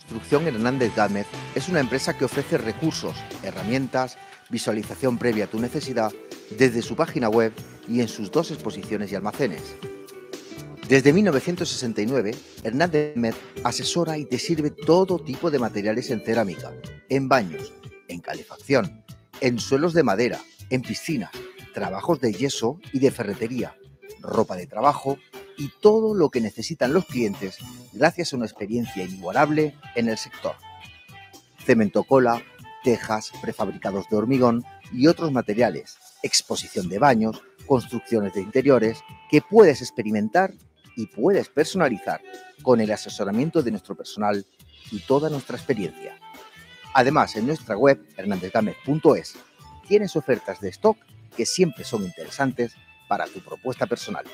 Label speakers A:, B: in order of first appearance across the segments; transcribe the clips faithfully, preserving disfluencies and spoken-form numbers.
A: Construcción Hernández Gámez es una empresa que ofrece recursos, herramientas, visualización previa a tu necesidad desde su página web y en sus dos exposiciones y almacenes. Desde mil novecientos sesenta y nueve, Hernández Gámez asesora y te sirve todo tipo de materiales en cerámica, en baños, en calefacción, en suelos de madera, en piscinas, trabajos de yeso y de ferretería, ropa de trabajo y todo lo que necesitan los clientes gracias a una experiencia inigualable en el sector. Cemento cola, tejas, prefabricados de hormigón y otros materiales, exposición de baños, construcciones de interiores que puedes experimentar y puedes personalizar con el asesoramiento de nuestro personal y toda nuestra experiencia. Además, en nuestra web hernández gámez punto es tienes ofertas de stock que siempre son interesantes para tu propuesta personal.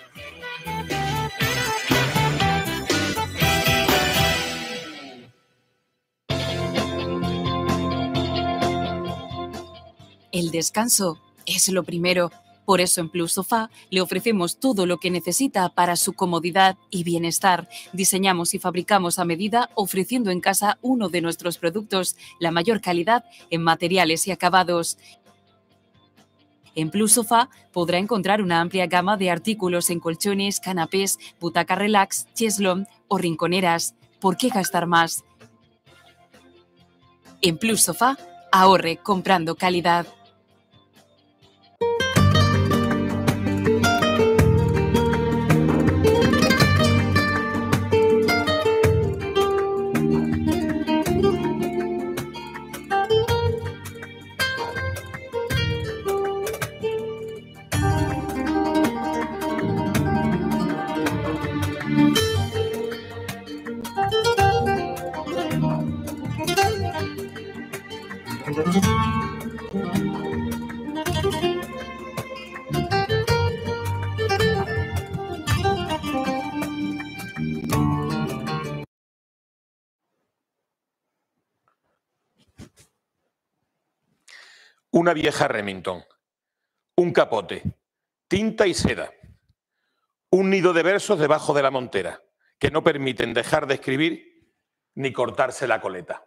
B: El descanso es lo primero. Por eso en Plus Sofá le ofrecemos todo lo que necesita para su comodidad y bienestar. Diseñamos y fabricamos a medida, ofreciendo en casa uno de nuestros productos, la mayor calidad en materiales y acabados. En Plus Sofá podrá encontrar una amplia gama de artículos en colchones, canapés, butaca relax, cheslón o rinconeras. ¿Por qué gastar más? En Plus Sofá, ahorre comprando calidad.
C: Una vieja Remington, un capote, tinta y seda, un nido de versos debajo de la montera que no permiten dejar de escribir ni cortarse la coleta.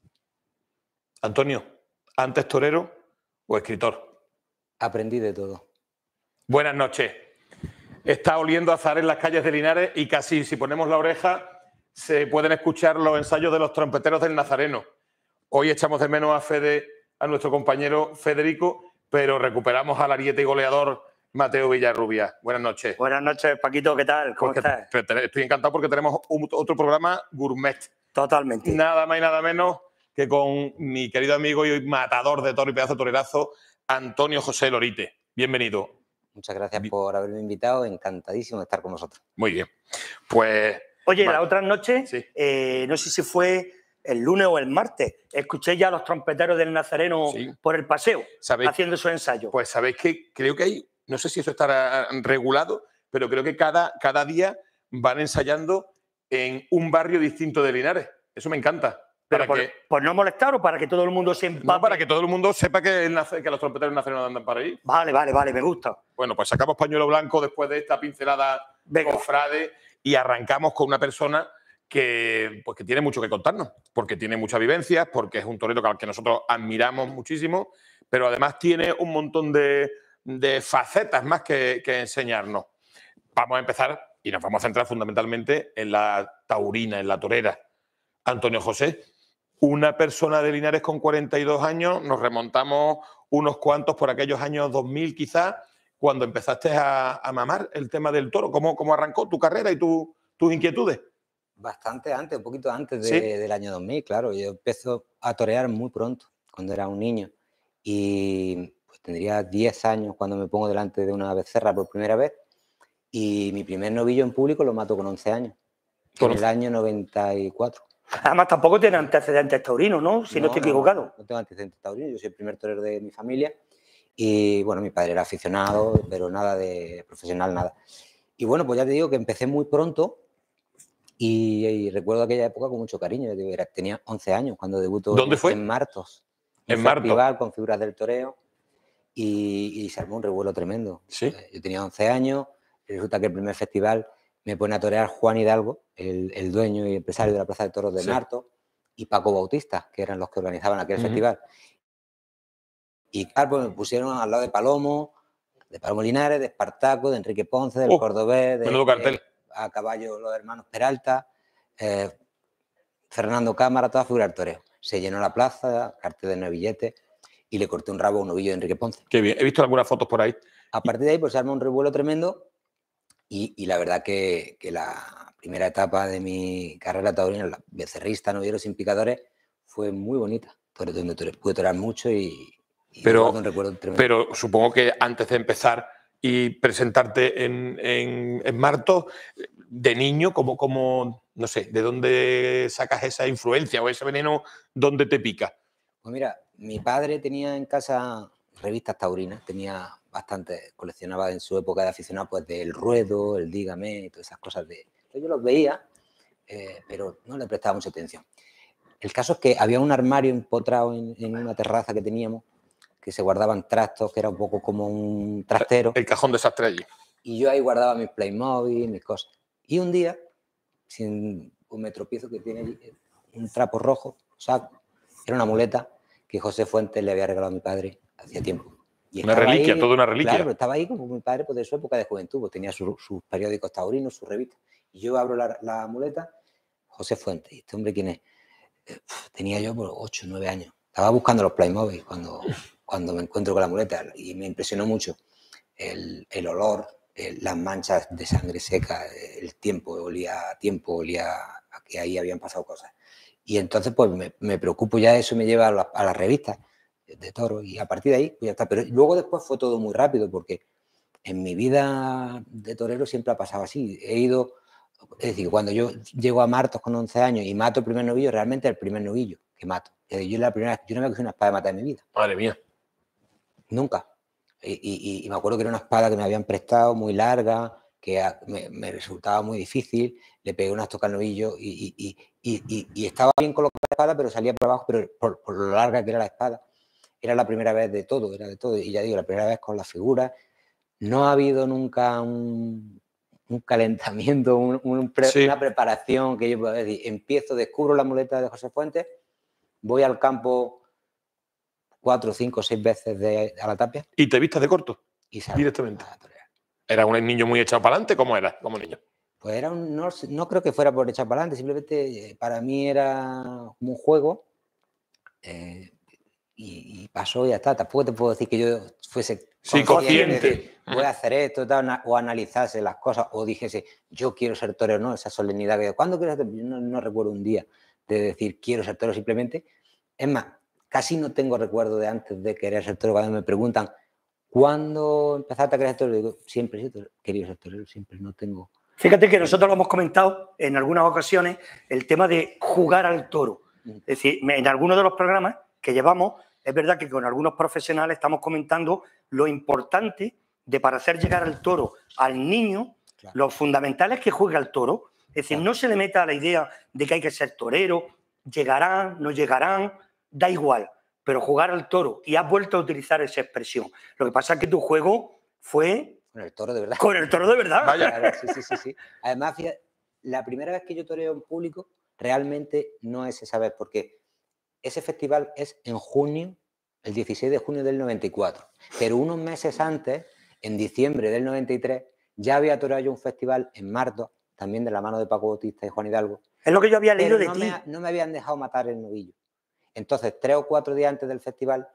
C: Antonio, ¿antes torero o escritor?
D: Aprendí de todo.
C: Buenas noches. Está oliendo azar en las calles de Linares y casi si ponemos la oreja se pueden escuchar los ensayos de los trompeteros del Nazareno. Hoy echamos de menos a Fede, a nuestro compañero Federico, pero recuperamos al ariete y goleador Mateo Villarrubia. Buenas noches.
E: Buenas noches, Paquito, ¿qué tal? ¿Cómo
C: Pues
E: estás?
C: Que, estoy encantado porque tenemos un, otro programa gourmet.
E: Totalmente.
C: Nada más y nada menos que con mi querido amigo y matador de toro y pedazo de torerazo, Antonio José Lorite. Bienvenido.
D: Muchas gracias por haberme invitado, encantadísimo de estar con vosotros.
C: Muy bien. Pues...
E: Oye,
C: vale.
E: la otra noche,
C: Sí.
E: eh, no sé si fue el lunes o el martes, escuché ya a los trompeteros del Nazareno
C: Sí.
E: por el paseo,
C: ¿Sabéis?
E: haciendo su ensayo.
C: Pues sabéis que creo que hay, no sé si eso estará regulado, pero creo que cada, cada día van ensayando en un barrio distinto de Linares. Eso me encanta.
E: Pero
C: Para
E: por,
C: que,
E: por no molestar o para que todo el mundo se empape.
C: no, para que todo el mundo sepa que, el, nace- que los trompeteros nacionales andan para ahí.
E: Vale, vale, vale, me gusta.
C: Bueno, pues sacamos pañuelo blanco después de esta pincelada
E: Venga.
C: cofrade y arrancamos con una persona que, pues, que tiene mucho que contarnos, porque tiene muchas vivencias, porque es un torero al que nosotros admiramos muchísimo, pero además tiene un montón de, de facetas más que, que enseñarnos. Vamos a empezar y nos vamos a centrar fundamentalmente en la taurina, en la torera. Antonio José, una persona de Linares con cuarenta y dos años, nos remontamos unos cuantos por aquellos años dos mil quizás, cuando empezaste a, a mamar el tema del toro. ¿Cómo, cómo arrancó tu carrera y tu, tus inquietudes?
D: Bastante antes, un poquito antes de,
C: ¿Sí?
D: del año dos mil, claro. Yo empecé a torear muy pronto, cuando era un niño. Y pues tendría diez años cuando me pongo delante de una becerra por primera vez. Y mi primer novillo en público lo mato con once años, en el año noventa y cuatro.
E: Además, tampoco tiene antecedentes taurinos, ¿no? Si no, estoy equivocado.
D: No, no tengo antecedentes taurinos, yo soy el primer torero de mi familia. Y bueno, mi padre era aficionado, pero nada de profesional, nada. Y bueno, pues ya te digo que empecé muy pronto. Y, y recuerdo aquella época con mucho cariño. Yo digo, era, tenía once años cuando debutó.
C: ¿Dónde
D: en,
C: fue?
D: En Martos.
C: En
D: un
C: Martos.
D: festival con figuras del toreo. Y, y se armó un revuelo tremendo.
C: ¿Sí?
D: Yo tenía once años. Y resulta que el primer festival me pone a torear Juan Hidalgo, el, el dueño y empresario de la Plaza de Toros de
C: Sí.
D: Martos, y Paco Bautista, que eran los que organizaban aquel
C: Ujú.
D: festival. Y claro, pues me pusieron al lado de Palomo, de Palomo Linares, de Espartaco, de Enrique Ponce, del
C: Oh,
D: Cordobés, de,
C: menudo cartel.
D: de a caballo los hermanos Peralta, eh, Fernando Cámara, toda figura del toreo. Se llenó la plaza, cartel de nueve billetes, y le corté un rabo a un novillo de Enrique Ponce.
C: Qué bien. He visto algunas fotos por ahí.
D: A partir de ahí, pues se arma un revuelo tremendo, y, y la verdad que, que la primera etapa de mi carrera taurina, la becerrista, novillero sin picadores, fue muy bonita. Donde pude torear mucho y, y
C: Pero,
D: guardo un recuerdo tremendo.
C: pero supongo que antes de empezar y presentarte en, en, en Martos, de niño, como, como, no sé, ¿de dónde sacas esa influencia o ese veneno, dónde te pica?
D: Pues mira, mi padre tenía en casa revistas taurinas, tenía bastante, coleccionaba en su época de aficionado, pues del Ruedo, el Dígame y todas esas cosas. De, yo los veía, eh, pero no le prestaba mucha atención. El caso es que había un armario empotrado en, en una terraza que teníamos, que se guardaban trastos, que era un poco como un trastero.
C: El cajón desastre allí.
D: Y yo ahí guardaba mis Playmobil, mis cosas. Y un día, sin un me tropiezo que tiene allí, un trapo rojo, saco, era una muleta que José Fuentes le había regalado a mi padre hacía tiempo. Y
C: una reliquia,
D: ahí,
C: toda una reliquia.
D: Claro, pero estaba ahí como mi padre pues, de su época de juventud, pues tenía sus su periódicos taurinos, sus revistas. Y yo abro la, la muleta, José Fuentes. ¿Y este hombre quién es? Eh, tenía yo por ocho, nueve años. Estaba buscando los Playmobil cuando, cuando me encuentro con la muleta y me impresionó mucho el, el olor, el, las manchas de sangre seca, el tiempo, olía a tiempo, olía a que ahí habían pasado cosas. Y entonces pues me, me preocupo ya, eso me lleva a, la, a las revistas de toro y a partir de ahí pues ya está. Pero luego después fue todo muy rápido porque en mi vida de torero siempre ha pasado así. He ido, es decir, cuando yo llego a Martos con once años y mato el primer novillo, realmente el primer novillo que mato. Yo, la primera, yo no me cogí una espada de matar en mi vida.
C: Madre mía.
D: Nunca. Y, y, y me acuerdo que era una espada que me habían prestado muy larga, que a, me, me resultaba muy difícil. Le pegué unas tocas al novillo y, y, y, y, y estaba bien colocada la espada, pero salía por abajo, pero por, por lo larga que era la espada. Era la primera vez de todo, era de todo. Y ya digo, la primera vez con la figura. No ha habido nunca un, un calentamiento, un, un pre, sí. una preparación que yo pueda decir. Empiezo, descubro la muleta de José Fuentes, voy al campo cuatro, cinco, seis veces de, a la tapia.
C: ¿Y te vistas de corto?
D: Y salgo
C: directamente. ¿Era un niño muy echado para adelante? ¿Cómo era como niño?
D: Pues era un, no, no creo que fuera por echar para adelante, simplemente para mí era como un juego. Eh, Y, y pasó y ya está. Tampoco te puedo decir que yo fuese
C: sí, consciente.
D: De decir, voy a hacer esto tal, o analizase las cosas o dijese yo quiero ser torero, no, esa solemnidad que ¿cuándo quieres ser? Yo no, no recuerdo un día de decir quiero ser torero simplemente. Es más, casi no tengo recuerdo de antes de querer ser torero. Cuando me preguntan ¿cuándo empezaste a querer ser torero? Digo, siempre sí, quería ser torero, siempre no tengo.
E: Fíjate que nosotros lo hemos comentado en algunas ocasiones, el tema de jugar al toro. Es decir, en algunos de los programas que llevamos, es verdad que con algunos profesionales estamos comentando lo importante de para hacer llegar al toro al niño, claro. Lo fundamental es que juegue al toro. Es decir, claro. No se le meta a la idea de que hay que ser torero, llegarán, no llegarán, da igual, pero jugar al toro. Y has vuelto a utilizar esa expresión. Lo que pasa es que tu juego fue...
D: Con el toro de verdad.
E: Con el toro de verdad.
D: Vaya. Claro, sí, sí, sí, sí. Además, fíjate, la primera vez que yo toreo en público realmente no es esa vez, porque ese festival es en junio, el dieciséis de junio del noventa y cuatro. Pero unos meses antes, en diciembre del noventa y tres, ya había toreado yo un festival en Martos, también de la mano de Paco Bautista y Juan Hidalgo.
E: Es lo que yo había leído de
D: no
E: ti.
D: Me, no me habían dejado matar el novillo. Entonces, tres o cuatro días antes del festival,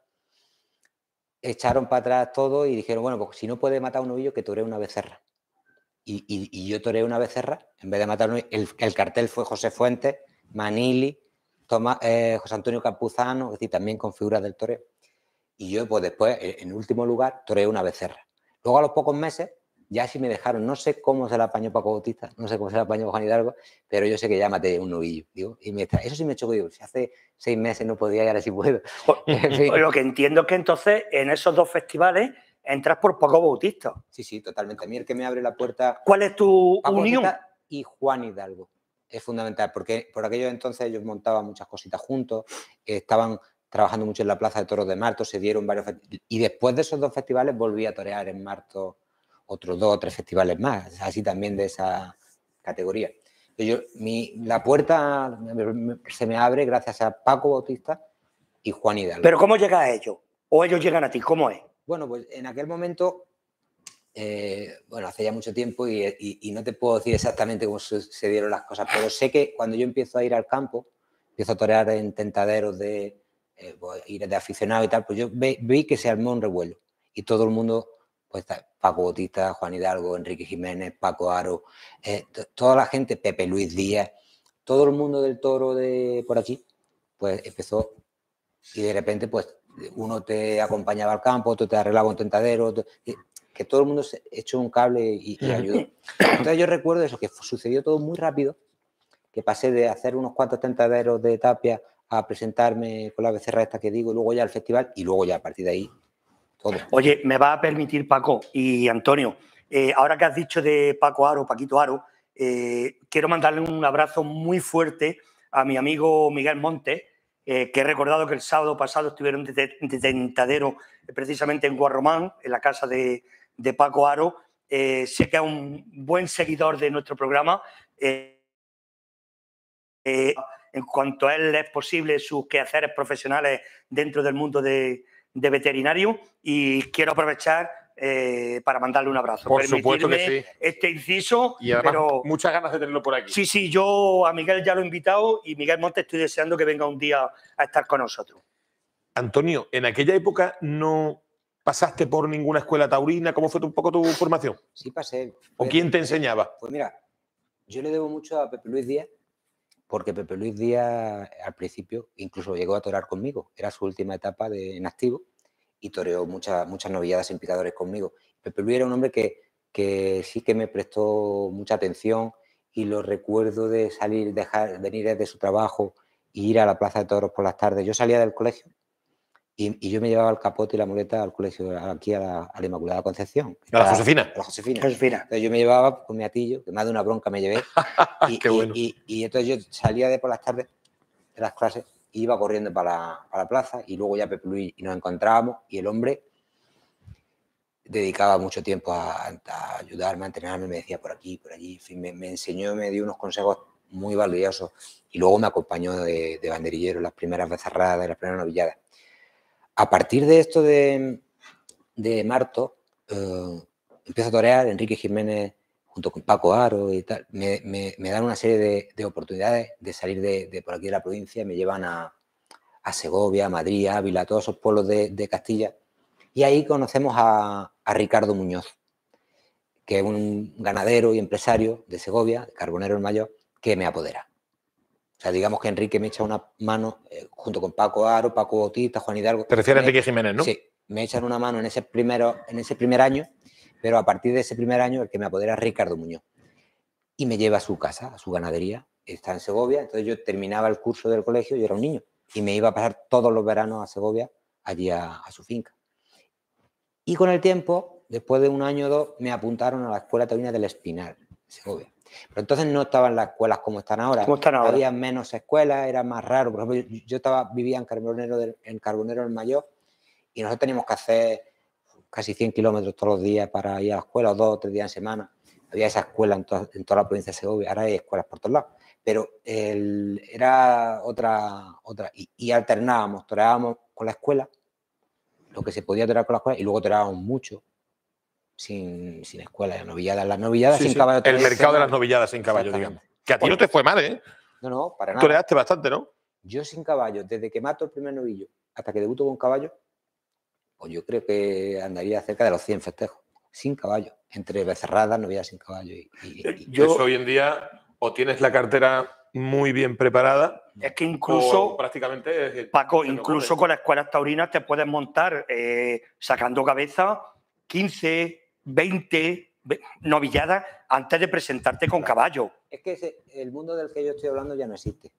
D: echaron para atrás todo y dijeron, bueno, pues si no puede matar un novillo, que toree una becerra. Y, y, y yo toreé una becerra, en vez de matar un novillo, el, el cartel fue José Fuentes, Manili, Tomás, eh, José Antonio Campuzano, es decir, también con figuras del toreo. Y yo, pues después, en último lugar, toreé una becerra. Luego, a los pocos meses, ya sí me dejaron, no sé cómo se la apañó Paco Bautista, no sé cómo se la apañó Juan Hidalgo, pero yo sé que ya maté un novillo. Digo, y me, eso sí me chocó, digo, si hace seis meses no podía y ahora sí puedo.
E: En fin. Lo que entiendo es que entonces, en esos dos festivales, entras por Paco Bautista.
D: Sí, sí, totalmente. A mí el que me abre la puerta...
E: ¿Cuál es tu
D: Paco
E: unión?
D: Bautista y Juan Hidalgo. Es fundamental, porque por aquellos entonces ellos montaban muchas cositas juntos, estaban trabajando mucho en la Plaza de Toros de Martos, se dieron varios festivales, y después de esos dos festivales volví a torear en Martos otros dos o tres festivales más, así también de esa categoría. Yo, mi, la puerta se me abre gracias a Paco Bautista y Juan Hidalgo.
E: ¿Pero cómo llegas a ellos? ¿O ellos llegan a ti? ¿Cómo es?
D: Bueno, pues en aquel momento, eh, bueno, hace ya mucho tiempo y, y, y no te puedo decir exactamente cómo sucedieron las cosas, pero sé que cuando yo empiezo a ir al campo, empiezo a torear en tentaderos de eh, pues, ir de aficionado y tal, pues yo ve, vi que se armó un revuelo y todo el mundo, pues Paco Bautista, Juan Hidalgo, Enrique Jiménez, Paco Aro, eh, toda la gente, Pepe Luis Díaz, todo el mundo del toro de por aquí, pues empezó y de repente, pues uno te acompañaba al campo, otro te arreglaba un tentadero, otro, que todo el mundo se echó un cable y, y ayudó. Entonces yo recuerdo eso, que sucedió todo muy rápido, que pasé de hacer unos cuantos tentaderos de tapia a presentarme con la becerra esta que digo, luego ya al festival y luego ya a partir de ahí todo.
E: Oye, me va a permitir, Paco y Antonio, eh, ahora que has dicho de Paco Aro, Paquito Aro, eh, quiero mandarle un abrazo muy fuerte a mi amigo Miguel Montes, eh, que he recordado que el sábado pasado estuvieron de, de tentadero eh, precisamente en Guarromán, en la casa de, de Paco Aro. Eh, sé que es un buen seguidor de nuestro programa. Eh, eh, en cuanto a él es posible, sus quehaceres profesionales dentro del mundo de, de veterinario, y quiero aprovechar eh, para mandarle un abrazo.
C: Por supuesto que sí.
E: Este inciso.
C: Y además,
E: pero
C: muchas ganas de tenerlo por aquí.
E: Sí, sí, yo a Miguel ya lo he invitado y Miguel Montes estoy deseando que venga un día a estar con nosotros.
C: Antonio, en aquella época no pasaste por ninguna escuela taurina. ¿Cómo fue un poco tu formación?
D: Sí, pasé.
C: ¿O quién te enseñaba?
D: Pues mira, yo le debo mucho a Pepe Luis Díaz, porque Pepe Luis Díaz al principio incluso llegó a torear conmigo. Era su última etapa de, en activo y toreó muchas, muchas novilladas en picadores conmigo. Pepe Luis era un hombre que, que sí que me prestó mucha atención y lo recuerdo de salir, dejar, venir desde su trabajo e ir a la Plaza de Toros por las tardes. Yo salía del colegio y, y yo me llevaba el capote y la muleta al colegio, aquí a la, a la Inmaculada Concepción.
C: ¿A la Josefina?
D: A la Josefina.
E: Josefina.
D: Entonces yo me llevaba con mi atillo, que más de una bronca me llevé. Y,
C: Qué bueno.
D: y, y, y entonces yo salía de por las tardes de las clases e iba corriendo para la, para la plaza y luego ya Pepe Luis y nos encontrábamos y el hombre dedicaba mucho tiempo a, a ayudarme, a entrenarme, me decía por aquí, por allí, en fin, me, me enseñó, me dio unos consejos muy valiosos y luego me acompañó de, de banderillero en las primeras becerradas, en las primeras novilladas. A partir de esto de, de Marto, eh, empiezo a torear, Enrique Jiménez junto con Paco Aro y tal, me, me, me dan una serie de, de oportunidades de salir de, de por aquí de la provincia, me llevan a, a Segovia, a Madrid, a Ávila, a todos esos pueblos de, de Castilla, y ahí conocemos a, a Ricardo Muñoz, que es un ganadero y empresario de Segovia, de Carbonero el Mayor, que me apodera. O sea, digamos que Enrique me echa una mano, eh, junto con Paco Aro, Paco Bautista, Juan Hidalgo.
C: ¿Te refieres
D: me,
C: a Enrique Jiménez, no?
D: Sí, me echan una mano en ese, primero, en ese primer año, pero a partir de ese primer año el que me apodera es Ricardo Muñoz. Y me lleva a su casa, a su ganadería, está en Segovia, entonces yo terminaba el curso del colegio, yo era un niño, y me iba a pasar todos los veranos a Segovia, allí a, a su finca. Y con el tiempo, después de un año o dos, me apuntaron a la Escuela Taurina del Espinar, Segovia. Pero entonces no estaban las escuelas como están ahora.
E: ¿Cómo están ahora?
D: Había menos escuelas, era más raro. Por ejemplo, yo, yo estaba, vivía en Carbonero, del, en Carbonero el Mayor y nosotros teníamos que hacer casi cien kilómetros todos los días para ir a la escuela, o dos o tres días en semana. Había esa escuela en, to en toda la provincia de Segovia, ahora hay escuelas por todos lados. Pero el, era otra, otra y, y alternábamos, toreábamos con la escuela, lo que se podía torear con la escuela, y luego toreábamos mucho sin, sin escuela, las novilladas, las novilladas
C: Sí,
D: sin
C: sí.
D: caballo.
C: El mercado de las novilladas sin caballo, digamos. Que a ti no te fue mal, ¿eh?
D: No, no, para nada.
C: Toreaste bastante, ¿no?
D: Yo sin caballo, desde que mato el primer novillo hasta que debuto con caballo, pues yo creo que andaría cerca de los cien festejos, sin caballo, entre becerradas, novilladas sin caballo. Y, y, y
C: yo, Eso hoy en día o tienes la cartera muy bien preparada.
E: Es que incluso,
C: prácticamente
E: Paco, incluso con las escuelas taurinas te puedes montar eh, sacando cabeza quince, veinte novilladas antes de presentarte con caballo.
D: Es que ese, el mundo del que yo estoy hablando ya no existe.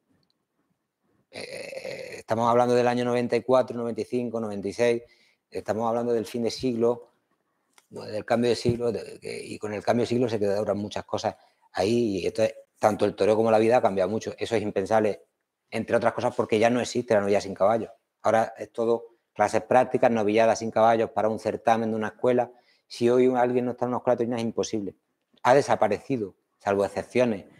D: Eh, estamos hablando del año noventa y cuatro, noventa y cinco, noventa y seis, estamos hablando del fin de siglo, del cambio de siglo, de, que, y con el cambio de siglo se quedaron muchas cosas ahí, y entonces tanto el toreo como la vida ha cambiado mucho. Eso es impensable, entre otras cosas porque ya no existe la novillada sin caballo. Ahora es todo clases prácticas, novilladas sin caballos para un certamen de una escuela. Si hoy alguien no está en una escuela taurina es imposible. Ha desaparecido, salvo excepciones,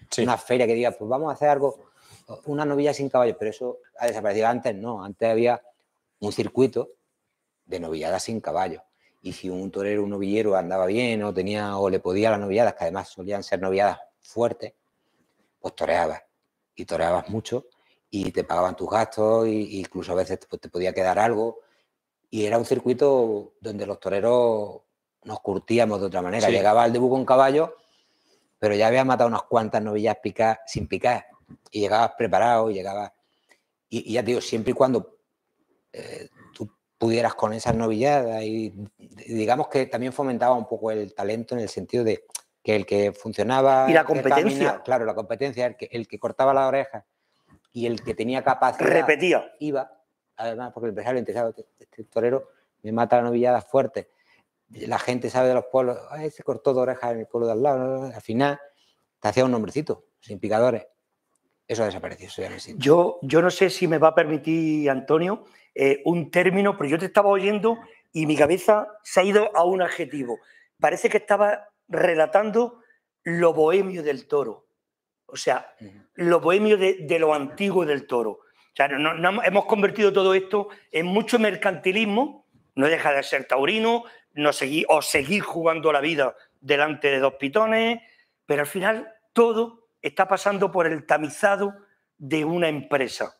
C: Sí.
D: una feria que diga, pues vamos a hacer algo, una novilla sin caballos, pero eso ha desaparecido. Antes no, antes había un circuito de novilladas sin caballos. Y si un torero, un novillero andaba bien o tenía o le podía las novilladas, que además solían ser novilladas fuertes, pues toreabas. Y toreabas mucho y te pagaban tus gastos e incluso a veces pues, te podía quedar algo. Y era un circuito donde los toreros nos curtíamos de otra manera.
C: Sí.
D: Llegaba al debut con caballo, pero ya habías matado unas cuantas novillas picar, sin picar. Y llegabas preparado y llegabas... Y, y ya te digo, siempre y cuando eh, tú pudieras con esas novilladas y digamos que también fomentaba un poco el talento en el sentido de que el que funcionaba...
E: Y la competencia.
D: Camina, claro, la competencia, el que, el que cortaba la oreja y el que tenía capacidad...
E: Repetía.
D: Iba, además, porque el empresario interesaba, este torero me mata la novillada fuerte. La gente sabe de los pueblos, ay, se cortó de orejas en el pueblo de al lado. Al final te hacía un nombrecito, sin picadores. Eso ha desaparecido, eso ya no existe.
E: Yo, yo no sé si me va a permitir, Antonio, eh, un término, pero yo te estaba oyendo y mi cabeza se ha ido a un adjetivo. Parece que estaba relatando lo bohemio del toro. O sea, uh-huh. lo bohemio de, de lo antiguo del toro. O sea, no, no, hemos convertido todo esto en mucho mercantilismo, no deja de ser taurino, no seguir, o seguir jugando la vida delante de dos pitones, pero al final todo está pasando por el tamizado de una empresa,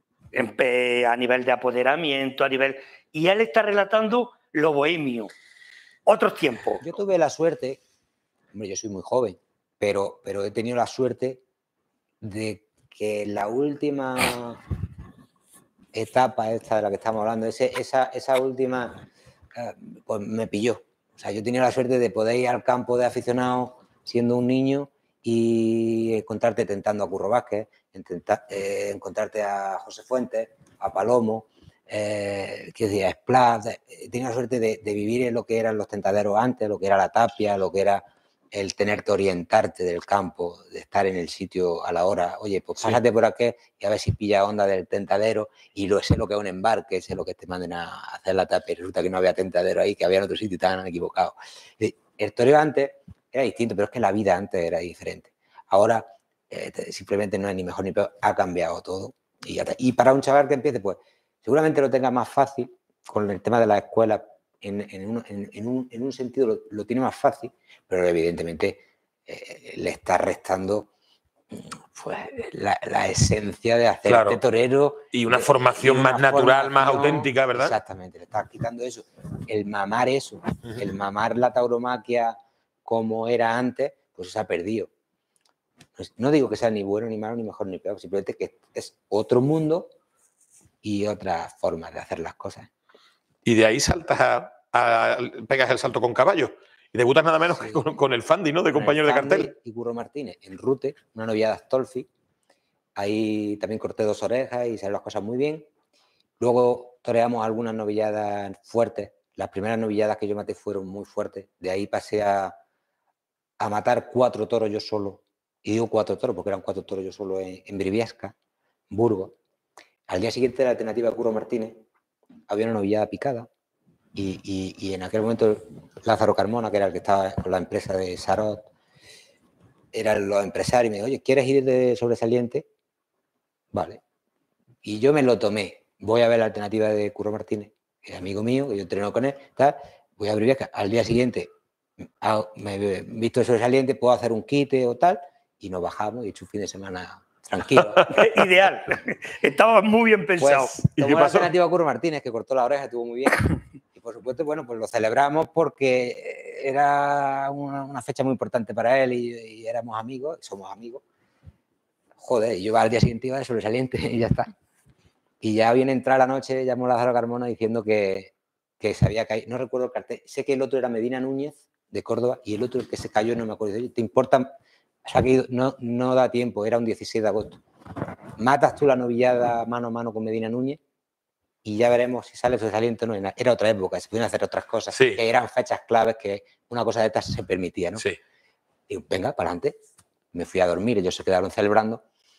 E: a nivel de apoderamiento, a nivel... Y él está relatando lo bohemio, otros tiempos.
D: Yo tuve la suerte, hombre, yo soy muy joven, pero, pero he tenido la suerte de que la última etapa esta de la que estamos hablando, ese, esa, esa última, eh, pues me pilló. O sea, yo he tenido la suerte de poder ir al campo de aficionados siendo un niño y encontrarte tentando a Curro Vázquez, intentar, eh, encontrarte a José Fuentes, a Palomo, eh, que decía, Splat. He tenido la suerte de, de vivir en lo que eran los tentaderos antes, lo que era la tapia, lo que era el tener que orientarte del campo, de estar en el sitio a la hora. Oye, pues pásate sí. por aquí y a ver si pilla onda del tentadero y lo sé lo que es un embarque, sé lo que te manden a hacer la tapia y resulta que no había tentadero ahí, que había en otro sitio y estaban equivocados. El toreo antes era distinto, pero es que la vida antes era diferente. Ahora eh, simplemente no es ni mejor ni peor, ha cambiado todo. Y, ya y para un chaval que empiece, pues seguramente lo tenga más fácil con el tema de la escuela. En, en, un, en, en, un, en un sentido lo, lo tiene más fácil, pero evidentemente eh, le está restando pues, la, la esencia de hacerte claro. torero.
C: Y una formación y una más natural, formación, más auténtica, ¿verdad?
D: Exactamente, le está quitando eso. El mamar eso, uh-huh. el mamar la tauromaquia como era antes, pues se ha perdido. No digo que sea ni bueno, ni malo, ni mejor, ni peor, simplemente que es otro mundo y otra forma de hacer las cosas.
C: Y de ahí saltas a, a, pegas el salto con caballo y debutas nada menos sí. que con, con el Fandi, ¿no? De compañero de cartel.
D: Y Curro Martínez en Rute, una novillada Astolfi. Ahí también corté dos orejas y salen las cosas muy bien. Luego toreamos algunas novilladas fuertes. Las primeras novilladas que yo maté fueron muy fuertes. De ahí pasé a, a matar cuatro toros yo solo. Y digo cuatro toros porque eran cuatro toros yo solo en, en Briviesca, Burgos. Al día siguiente de la alternativa de Curro Martínez había una novillada picada y, y, y en aquel momento Lázaro Carmona, que era el que estaba con la empresa de Sarot, eran los empresarios y me dijo, oye, ¿quieres ir de sobresaliente? Vale. Y yo me lo tomé. Voy a ver la alternativa de Curro Martínez, que es amigo mío, que yo entreno con él, tal. Voy a Briviesca. Al día siguiente me he visto de sobresaliente, puedo hacer un quite o tal, y nos bajamos y he hecho un fin de semana tranquilo.
E: Ideal. Estaba muy bien pensado.
D: Pues, tomó ¿Y qué la pasó? Alternativa a Curro Martínez, que cortó la oreja, estuvo muy bien. Y por supuesto, bueno, pues lo celebramos porque era una, una fecha muy importante para él y, y éramos amigos, somos amigos. Joder, yo al día siguiente iba de sobresaliente y ya está. Y ya viene a entrar la noche, llamó a Lázaro Carmona diciendo que, que se había caído. No recuerdo el cartel. Sé que el otro era Medina Núñez, de Córdoba, y el otro, el que se cayó, no me acuerdo. ¿Te importa? O sea, que no, no da tiempo, era un dieciséis de agosto. Matas tú la novillada mano a mano con Medina Núñez y ya veremos si sale sobresaliente o no. Era otra época, se podían hacer otras cosas,
C: sí.
D: que eran fechas claves que una cosa de estas se permitía, ¿no?
C: Sí.
D: Y venga, para adelante. Me fui a dormir, ellos se quedaron celebrando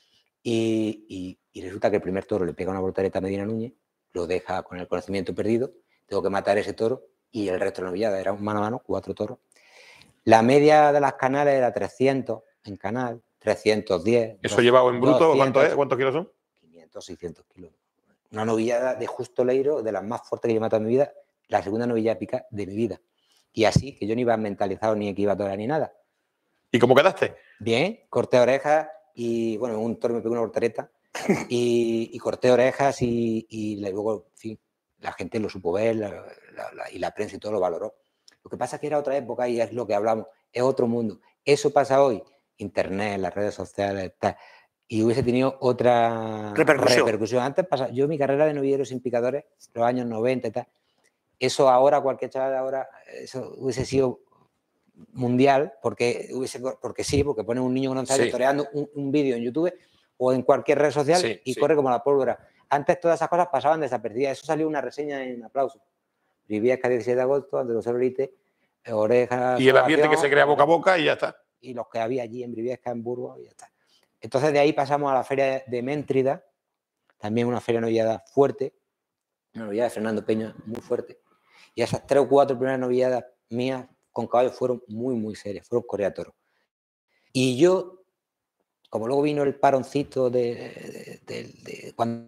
D: y, y, y resulta que el primer toro le pega una voltereta a Medina Núñez, lo deja con el conocimiento perdido, tengo que matar ese toro y el resto de la novillada era un mano a mano, cuatro toros. La media de las canales era trescientos en canal, trescientos diez.
C: ¿Eso llevado en bruto?
D: doscientos,
C: ¿Cuánto es? ¿Cuántos kilos son?
D: quinientos, seiscientos kilos. Una novillada de Justo Leiro, de las más fuertes que yo he matado en mi vida, la segunda novillada pica de mi vida. Y así, que yo ni iba mentalizado ni que iba a torear ni nada.
C: ¿Y cómo quedaste?
D: Bien, corté orejas y, bueno, un toro me pegó una voltereta y, y corté orejas y, y luego, en fin, la gente lo supo ver la, la, la, y la prensa y todo lo valoró. Lo que pasa es que era otra época y es lo que hablamos, es otro mundo. Eso pasa hoy, internet, las redes sociales, tal, y hubiese tenido otra
E: repercusión.
D: repercusión. Antes pasaba, yo mi carrera de novillero sin picadores, los años noventa y tal, eso ahora, cualquier chaval ahora, eso hubiese sido mundial, porque, hubiese, porque sí, porque pone un niño con once años
C: Sí.
D: toreando un, un vídeo en YouTube o en cualquier red social
C: Sí,
D: y
C: sí.
D: corre como la pólvora. Antes todas esas cosas pasaban desapercibidas. Eso salió una reseña en Aplauso. Briviesca, diecisiete de agosto, ante los celulites, orejas...
C: Y el ambiente que se crea boca a boca y ya está.
D: Y los que había allí en Briviesca, en Burgos, y ya está. Entonces de ahí pasamos a la feria de Méntrida, también una feria novillada fuerte, una novillada de Fernando Peña muy fuerte. Y esas tres o cuatro primeras novilladas mías con caballos fueron muy, muy serias, fueron correa-toros. Y yo, como luego vino el paroncito de, de, de, de cuando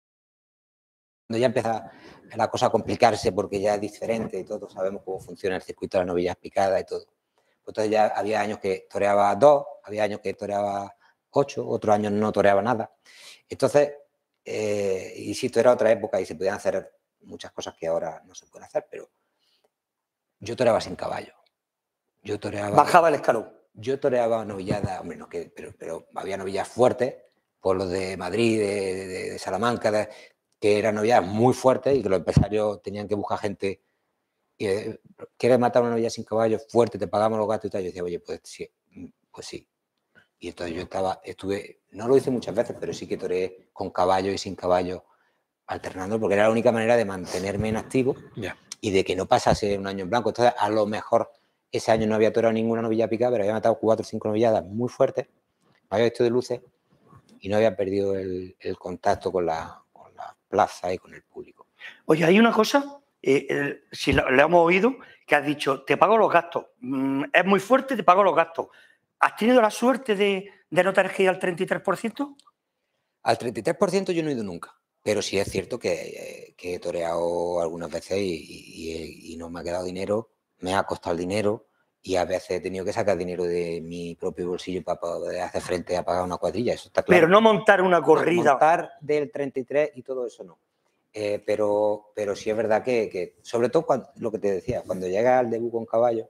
D: ya empieza la cosa a complicarse porque ya es diferente y todos sabemos cómo funciona el circuito de las novillas picadas y todo. Entonces ya había años que toreaba dos, había años que toreaba ocho, otros años no toreaba nada. Entonces, eh, insisto, era otra época y se podían hacer muchas cosas que ahora no se pueden hacer, pero yo toreaba sin caballo. Yo toreaba...
E: Bajaba el escalón.
D: Yo toreaba novilladas, hombre, no, que, pero, pero había novillas fuertes, pueblos de Madrid, de, de, de Salamanca, de, que eran novilladas muy fuertes y que los empresarios tenían que buscar gente. Y, eh, ¿quieres matar una novilla sin caballo fuerte? Te pagamos los gastos y tal. Yo decía, oye, pues sí, pues sí. Y entonces yo estaba, estuve, no lo hice muchas veces, pero sí que toreé con caballo y sin caballo, alternando, porque era la única manera de mantenerme en activo
C: yeah.
D: y de que no pasase un año en blanco. Entonces, a lo mejor ese año no había toreado ninguna novilla picada, pero había matado cuatro o cinco novilladas muy fuertes, me había visto de luces y no había perdido el, el contacto con la, con la plaza y con el público.
E: Oye, hay una cosa, eh, el, si lo, lo hemos oído, que has dicho, te pago los gastos. Mm, es muy fuerte, te pago los gastos. ¿Has tenido la suerte de, de no tener que ir al treinta y tres por ciento?
D: Al treinta y tres por ciento yo no he ido nunca, pero sí es cierto que, que he toreado algunas veces y, y, y no me ha quedado dinero, me ha costado el dinero y a veces he tenido que sacar dinero de mi propio bolsillo para poder hacer frente a pagar una cuadrilla, eso está claro.
E: Pero no montar una corrida.
D: Montar del treinta y tres y todo eso no. Eh, pero, pero sí es verdad que, que sobre todo cuando, lo que te decía, cuando llega al debut con caballo,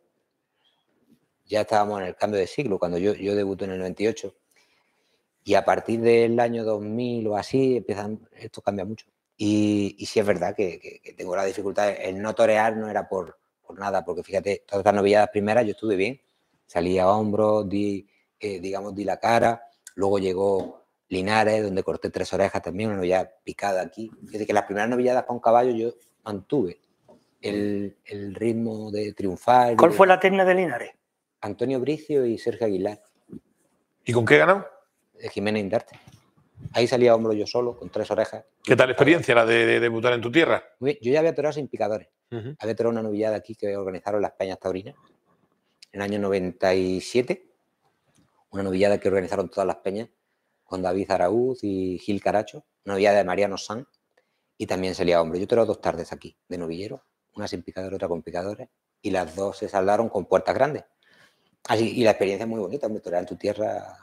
D: ya estábamos en el cambio de siglo, cuando yo, yo debuto en el noventa y ocho, y a partir del año dos mil o así, empiezan, esto cambia mucho. Y, y sí es verdad que, que, que tengo la dificultad, el no torear no era por, por nada, porque fíjate, todas estas novilladas primeras yo estuve bien, salí a hombros, di, eh, digamos, di la cara, luego llegó Linares, donde corté tres orejas también, una novillada picada aquí. Fíjate que las primeras novilladas con caballo yo mantuve el, el ritmo de triunfar.
E: ¿Cuál fue la terna de Linares?
D: Antonio Bricio y Sergio Aguilar.
C: ¿Y con qué ganó?
D: De Jiménez Indarte. Ahí salía a hombro yo solo, con tres orejas.
C: ¿Qué tal experiencia la de, de debutar en tu tierra?
D: Muy bien. Yo ya había toreado sin picadores.
C: Uh-huh.
D: Había toreado una novillada aquí que organizaron las Peñas Taurinas en el año noventa y siete. Una novillada que organizaron todas las peñas con David Araúz y Gil Caracho. Una novillada de Mariano Sanz. Y también salía a hombro. Yo toreado dos tardes aquí de novillero. Una sin picadores, otra con picadores. Y las dos se saldaron con puertas grandes. Así, y la experiencia es muy bonita. Me torear en tu tierra...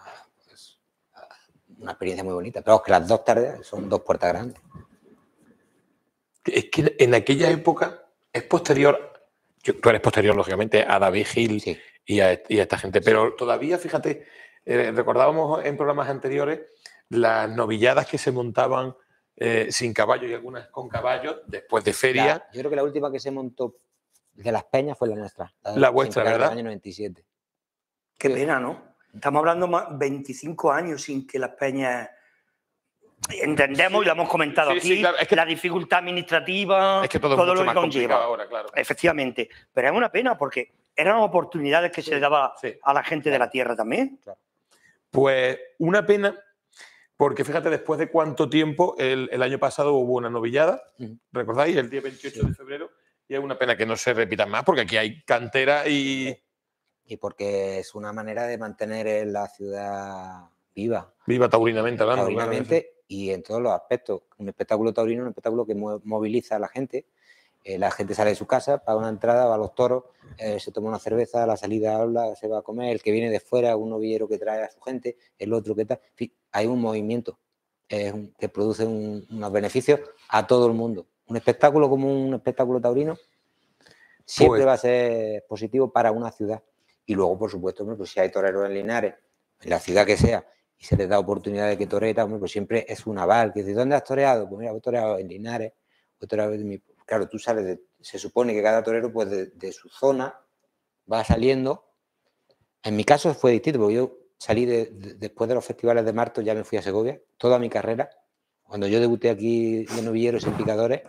D: una experiencia muy bonita, pero es que las dos tardes son dos puertas grandes.
C: Es que en aquella época es posterior, tú eres posterior lógicamente a David Gil
D: sí.
C: y, a, y a esta gente, pero sí. Todavía, fíjate, eh, recordábamos en programas anteriores las novilladas que se montaban eh, sin caballo y algunas con caballo después de feria.
D: La, yo creo que la última que se montó de las peñas fue la nuestra.
C: La, la vuestra, ¿verdad?
D: En el año noventa y siete.
E: Qué pena, ¿no? Estamos hablando más veinticinco años sin que las peñas... Entendemos sí, y lo hemos comentado sí, aquí, sí, claro, es que, la dificultad administrativa,
C: es que todo,
E: todo
C: es
E: lo
C: que
E: conlleva.
C: Ahora, claro.
E: Efectivamente. Pero es una pena porque eran oportunidades que sí, se le daba sí. a la gente claro. de la tierra también.
C: Claro. Pues una pena, porque fíjate, después de cuánto tiempo, el, el año pasado hubo una novillada, uh-huh. ¿recordáis? El día veintiocho sí. de febrero, y es una pena que no se repitan más, porque aquí hay cantera y...
D: Sí. y porque es una manera de mantener la ciudad viva.
C: Viva taurinamente hablando.
D: Taurinamente
C: Claro,
D: y en todos los aspectos. Un espectáculo taurino es un espectáculo que moviliza a la gente. Eh, la gente sale de su casa, paga una entrada, va a los toros, eh, se toma una cerveza, a la salida habla, se va a comer, el que viene de fuera, un novillero que trae a su gente, el otro que tal. En fin, hay un movimiento eh, un, que produce un, unos beneficios a todo el mundo. Un espectáculo como un espectáculo taurino siempre pues, va a ser positivo para una ciudad. Y luego, por supuesto, pues, si hay toreros en Linares, en la ciudad que sea, y se les da oportunidad de que toree, pues siempre es un aval. Que dice, ¿dónde has toreado? Pues mira, he toreado en Linares, he toreado en mi... Claro, tú sales, de, se supone que cada torero pues de, de su zona va saliendo. En mi caso fue distinto, porque yo salí de, de, después de los festivales de Martos, ya me fui a Segovia, toda mi carrera. Cuando yo debuté aquí de novilleros en picadores,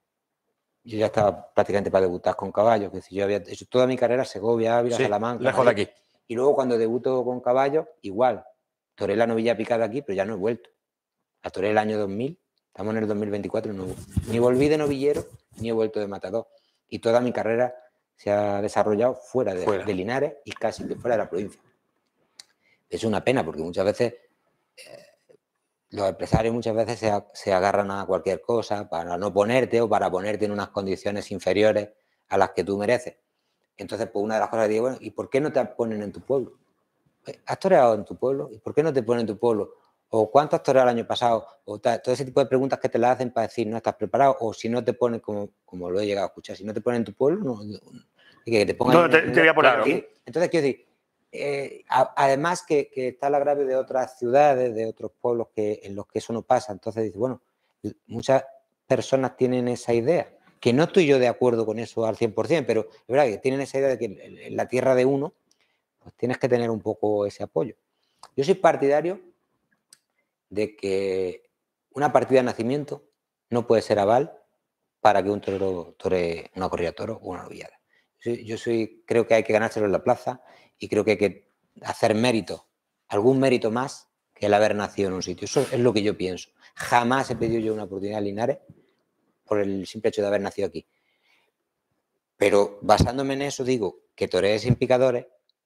D: yo ya estaba prácticamente para debutar con caballos. Es decir, yo había hecho toda mi carrera Segovia, Ávila, sí, Salamanca.
C: Lejos de aquí.
D: Y luego cuando debuto con caballos, igual. Toré la novilla picada aquí, pero ya no he vuelto. La toré el año dos mil, estamos en el dos mil veinticuatro, no, ni volví de novillero, ni he vuelto de matador. Y toda mi carrera se ha desarrollado fuera de, fuera. de Linares y casi de fuera de la provincia. Es una pena porque muchas veces eh, los empresarios muchas veces se, se agarran a cualquier cosa para no ponerte o para ponerte en unas condiciones inferiores a las que tú mereces. Entonces, pues una de las cosas que digo, bueno, ¿y por qué no te ponen en tu pueblo? ¿Has toreado en tu pueblo? ¿Y por qué no te ponen en tu pueblo? ¿O cuánto has toreado el año pasado? O tal, todo ese tipo de preguntas que te las hacen para decir no estás preparado. O si no te ponen, como, como lo he llegado a escuchar, si no te ponen en tu pueblo, no, no, que te pongan...
E: No, te, te voy a poner aquí.
D: Entonces, quiero decir, eh, a, además que, que está el agravio de otras ciudades, de otros pueblos que, en los que eso no pasa. Entonces, dice, bueno, muchas personas tienen esa idea, que no estoy yo de acuerdo con eso al cien por cien, pero es verdad que tienen esa idea de que en la tierra de uno pues tienes que tener un poco ese apoyo. Yo soy partidario de que una partida de nacimiento no puede ser aval para que un torero toree una corrida de toros o una novillada. Yo, yo soy, creo que hay que ganárselo en la plaza y creo que hay que hacer mérito, algún mérito más que el haber nacido en un sitio. Eso es lo que yo pienso. Jamás he pedido yo una oportunidad en Linares por el simple hecho de haber nacido aquí. Pero basándome en eso digo que toreé sin picadores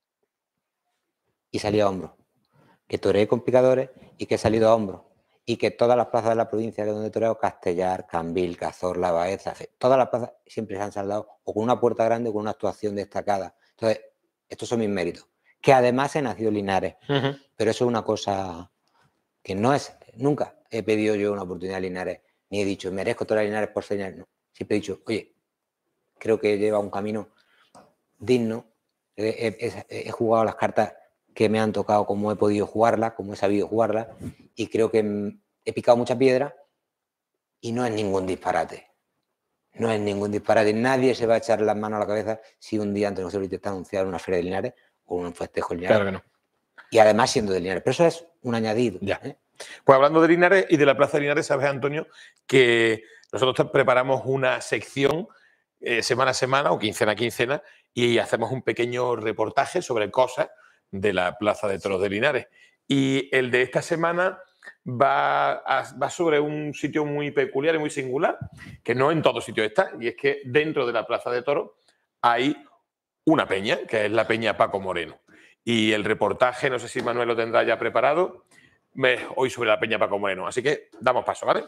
D: y salí a hombros, que toreé con picadores y que he salido a hombros, y que todas las plazas de la provincia donde he toreado, Castellar, Cambil, Cazorla, Baeza, todas las plazas siempre se han saldado o con una puerta grande o con una actuación destacada. Entonces, estos son mis méritos. Que además he nacido en Linares, uh-huh. Pero eso es una cosa que no es, nunca he pedido yo una oportunidad en Linares, ni he dicho, merezco torear Linares por ser Linares. No. Siempre he dicho, oye, creo que lleva un camino digno, he, he, he jugado las cartas que me han tocado como he podido jugarla, como he sabido jugarla, y creo que he picado mucha piedra y no es ningún disparate. No es ningún disparate. Nadie se va a echar las manos a la cabeza si un día Antonio José Luis está anunciado en una feria de Linares o un festejo de Linares.
C: Claro que no.
D: Y además siendo de Linares. Pero eso es un añadido.
C: Ya.
D: ¿eh?
C: Pues hablando de Linares y de la Plaza de Linares, sabes, Antonio, que nosotros preparamos una sección eh, semana a semana o quincena a quincena y hacemos un pequeño reportaje sobre cosas de la Plaza de Toros de Linares. Y el de esta semana va, a, va sobre un sitio muy peculiar y muy singular, que no en todos sitios está, y es que dentro de la Plaza de Toros hay una peña, que es la Peña Paco Moreno. Y el reportaje, no sé si Manuel lo tendrá ya preparado, hoy sobre la Peña Paco Moreno. Así que damos paso, ¿vale?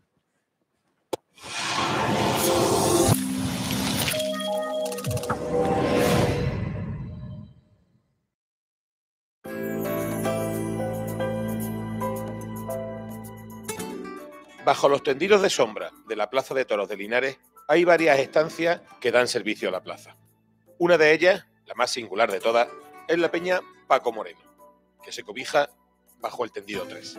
C: Bajo los tendidos de sombra de la Plaza de Toros de Linares hay varias estancias que dan servicio a la plaza. Una de ellas, la más singular de todas, es la Peña Paco Moreno, que se cobija bajo el tendido tres.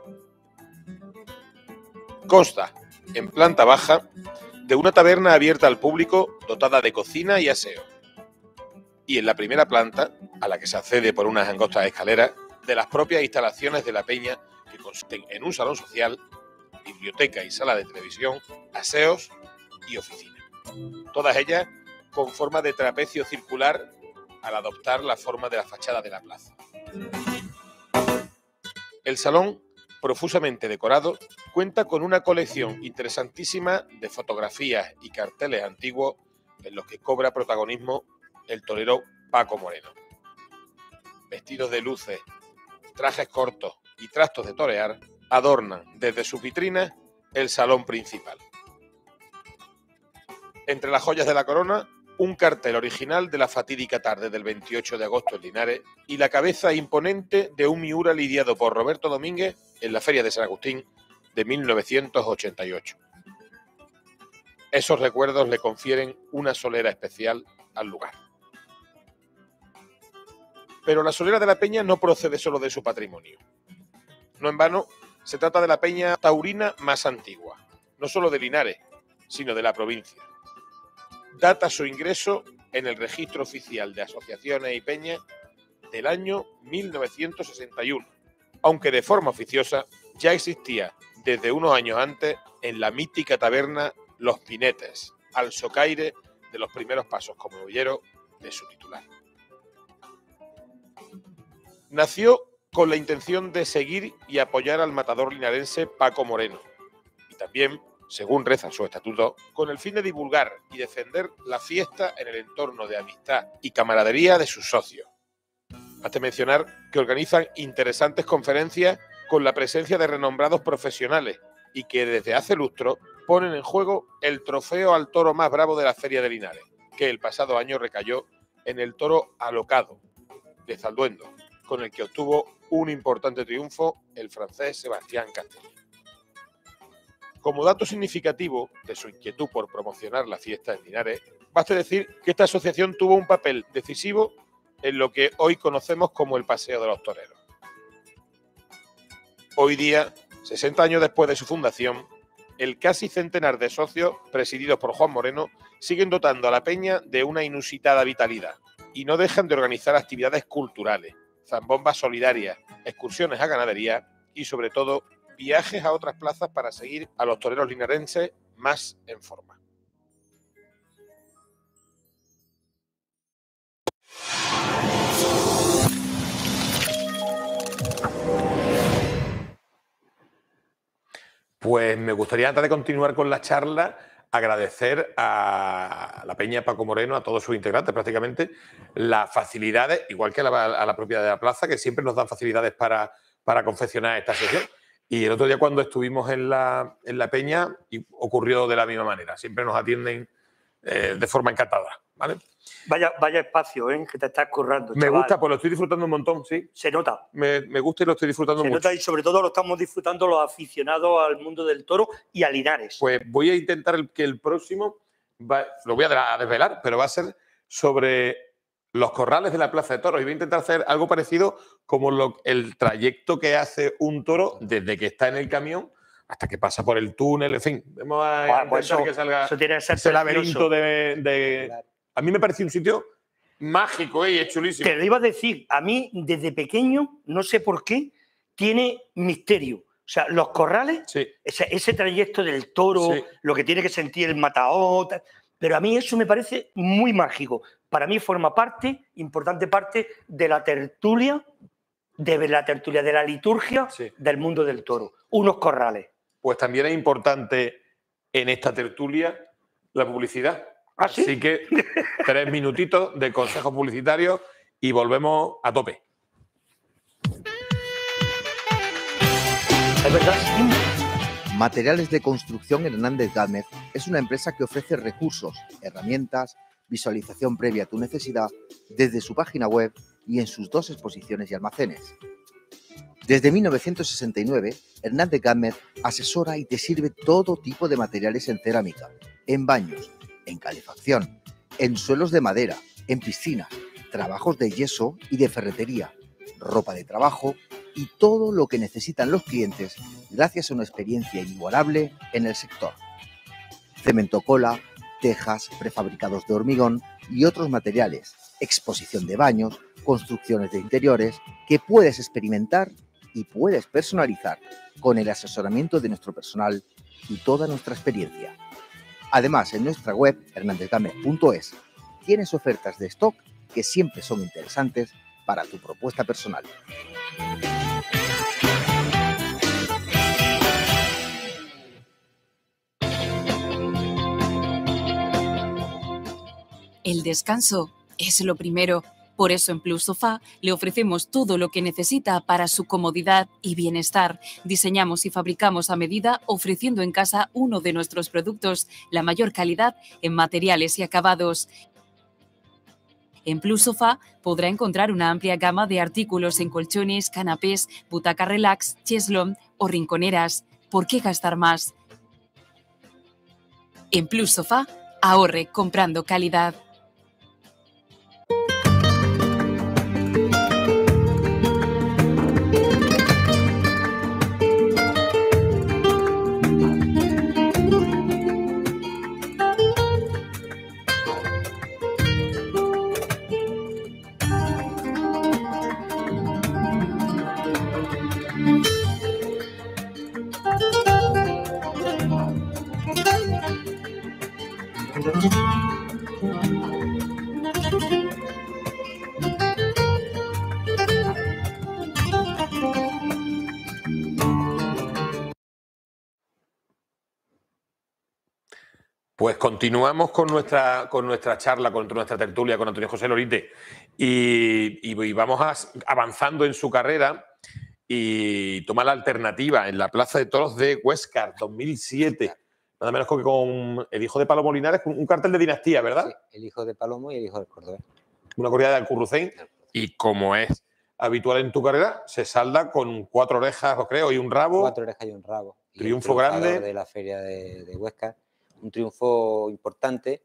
C: Consta, en planta baja, de una taberna abierta al público dotada de cocina y aseo. Y en la primera planta, a la que se accede por unas angostas escaleras, de las propias instalaciones de la peña, que consisten en un salón social, biblioteca y sala de televisión, aseos y oficina. Todas ellas con forma de trapecio circular al adoptar la forma de la fachada de la plaza. El salón, profusamente decorado, cuenta con una colección interesantísima de fotografías y carteles antiguos en los que cobra protagonismo el torero Paco Moreno. vestidos de luces, trajes cortos y trastos de torear adornan desde sus vitrinas el salón principal. Entre las joyas de la corona, un cartel original de la fatídica tarde del veintiocho de agosto en Linares y la cabeza imponente de un Miura lidiado por Roberto Domínguez en la Feria de San Agustín de mil novecientos ochenta y ocho. Esos recuerdos le confieren una solera especial al lugar. Pero la solera de la peña no procede solo de su patrimonio. No en vano, se trata de la peña taurina más antigua, no solo de Linares, sino de la provincia. Data su ingreso en el Registro Oficial de Asociaciones y Peñas del año mil novecientos sesenta y uno, aunque de forma oficiosa ya existía desde unos años antes en la mítica taberna Los Pinetes, al socaire de los primeros pasos como novillero de su titular. Nació con la intención de seguir y apoyar al matador linarense Paco Moreno y también, según reza su estatuto, con el fin de divulgar y defender la fiesta en el entorno de amistad y camaradería de sus socios. Hasta mencionar que organizan interesantes conferencias con la presencia de renombrados profesionales y que desde hace lustro ponen en juego el trofeo al toro más bravo de la Feria de Linares, que el pasado año recayó en el toro alocado de Zalduendo, con el que obtuvo un importante triunfo el francés Sebastián Castelli. Como dato significativo de su inquietud por promocionar la fiesta en Linares, basta decir que esta asociación tuvo un papel decisivo en lo que hoy conocemos como el Paseo de los Toreros. Hoy día, sesenta años después de su fundación, el casi centenar de socios, presididos por Juan Moreno, siguen dotando a la peña de una inusitada vitalidad y no dejan de organizar actividades culturales, zambombas solidarias, excursiones a ganadería y, sobre todo, viajes a otras plazas para seguir a los toreros linarenses más en forma. Pues me gustaría, antes de continuar con la charla, agradecer a la peña Paco Moreno, a todos sus integrantes prácticamente, las facilidades, igual que a la, a la propiedad de la plaza, que siempre nos dan facilidades para, para confeccionar esta sesión. Y el otro día cuando estuvimos en la, en la peña ocurrió de la misma manera. Siempre nos atienden eh, de forma encantadora, ¿vale?
E: Vaya, vaya espacio, ¿eh? Que te estás currando,
C: Me
E: chaval.
C: gusta, pues lo estoy disfrutando un montón, sí.
E: Se nota.
C: Me, me gusta y lo estoy disfrutando
E: Se
C: mucho.
E: nota y sobre todo lo estamos disfrutando los aficionados al mundo del toro y a Linares.
C: Pues voy a intentar el, que el próximo, va, lo voy a desvelar, pero va a ser sobre los corrales de la Plaza de Toros. Y voy a intentar hacer algo parecido como lo, el trayecto que hace un toro desde que está en el camión hasta que pasa por el túnel, en fin. Vamos a
E: Bueno, pues
C: intentar
E: eso,
C: que salga
E: eso tiene que ser
C: ese
E: precioso.
C: laberinto de, de... A mí me pareció un sitio mágico, ¿eh? Y es chulísimo.
E: Te lo iba a decir, a mí desde pequeño, no sé por qué, tiene misterio. O sea, los corrales,
C: Sí.
E: ese, ese trayecto del toro,
C: Sí.
E: lo que tiene que sentir el matador, tal, pero a mí eso me parece muy mágico. Para mí forma parte, importante parte, de la tertulia, de la tertulia, de la liturgia
C: Sí.
E: del mundo del toro. Unos corrales.
C: Pues también es importante en esta tertulia la publicidad.
E: ¿Ah, sí?
C: Así que tres minutitos de consejos publicitarios y volvemos a tope.
E: Es verdad, sí.
A: Materiales de Construcción Hernández Gámez es una empresa que ofrece recursos, herramientas, visualización previa a tu necesidad desde su página web y en sus dos exposiciones y almacenes. Desde mil novecientos sesenta y nueve, Hernández Gámez asesora y te sirve todo tipo de materiales en cerámica, en baños, en calefacción, en suelos de madera, en piscinas, trabajos de yeso y de ferretería, ropa de trabajo y todo lo que necesitan los clientes gracias a una experiencia inigualable en el sector. Cemento cola, tejas, prefabricados de hormigón y otros materiales, exposición de baños, construcciones de interiores que puedes experimentar y puedes personalizar con el asesoramiento de nuestro personal y toda nuestra experiencia. Además, en nuestra web, hernández gámez punto es, tienes ofertas de stock que siempre son interesantes para tu propuesta personal.
B: El descanso es lo primero. Por eso en Plus Sofá le ofrecemos todo lo que necesita para su comodidad y bienestar. Diseñamos y fabricamos a medida, ofreciendo en casa uno de nuestros productos, la mayor calidad en materiales y acabados. En Plus Sofá podrá encontrar una amplia gama de artículos en colchones, canapés, butaca relax, cheslón o rinconeras. ¿Por qué gastar más? En Plus Sofá, ahorre comprando calidad.
C: Pues continuamos con nuestra, con nuestra charla, con nuestra tertulia con Antonio José Lorite y, y, y vamos a, avanzando en su carrera y toma la alternativa en la Plaza de Toros de Huéscar, dos mil siete. Nada menos que con el hijo de Palomo Linares, un cartel de dinastía, ¿verdad?
D: Sí, el hijo de Palomo y el hijo del Cordobés.
C: Una corrida de Alcurrucén. Y como es habitual en tu carrera, se salda con cuatro orejas, os creo, y un rabo.
D: Cuatro orejas y un rabo.
C: Triunfo
D: y
C: grande.
D: De la feria de, de Huéscar. Un triunfo importante.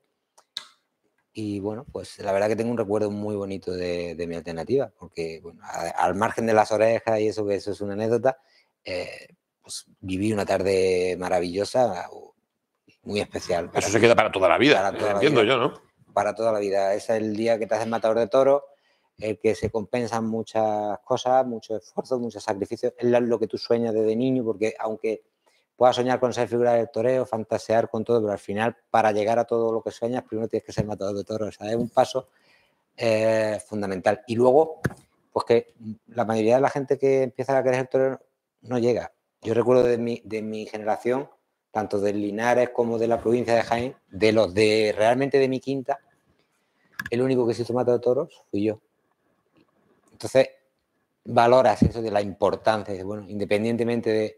D: Y bueno, pues la verdad que tengo un recuerdo muy bonito de, de mi alternativa, porque bueno, a, al margen de las orejas y eso, que eso es una anécdota, eh, pues viví una tarde maravillosa, muy especial.
C: Eso
D: mí.
C: se queda para toda la vida,
D: Para toda la
C: entiendo
D: vida,
C: yo, ¿no?
D: Para toda la vida. Ese es el día que te haces matador de toros, el que se compensan muchas cosas, muchos esfuerzos, muchos sacrificios. Es lo que tú sueñas desde niño, porque aunque puedas soñar con ser figura del toreo, fantasear con todo, pero al final, para llegar a todo lo que sueñas, primero tienes que ser matador de toros. O sea, es un paso eh, fundamental. Y luego, pues que la mayoría de la gente que empieza a querer el torero no llega. Yo recuerdo de mi, de mi generación, tanto de Linares como de la provincia de Jaén, de los de realmente de mi quinta, el único que se hizo matador de toros fui yo. Entonces, valoras eso de la importancia, bueno, independientemente de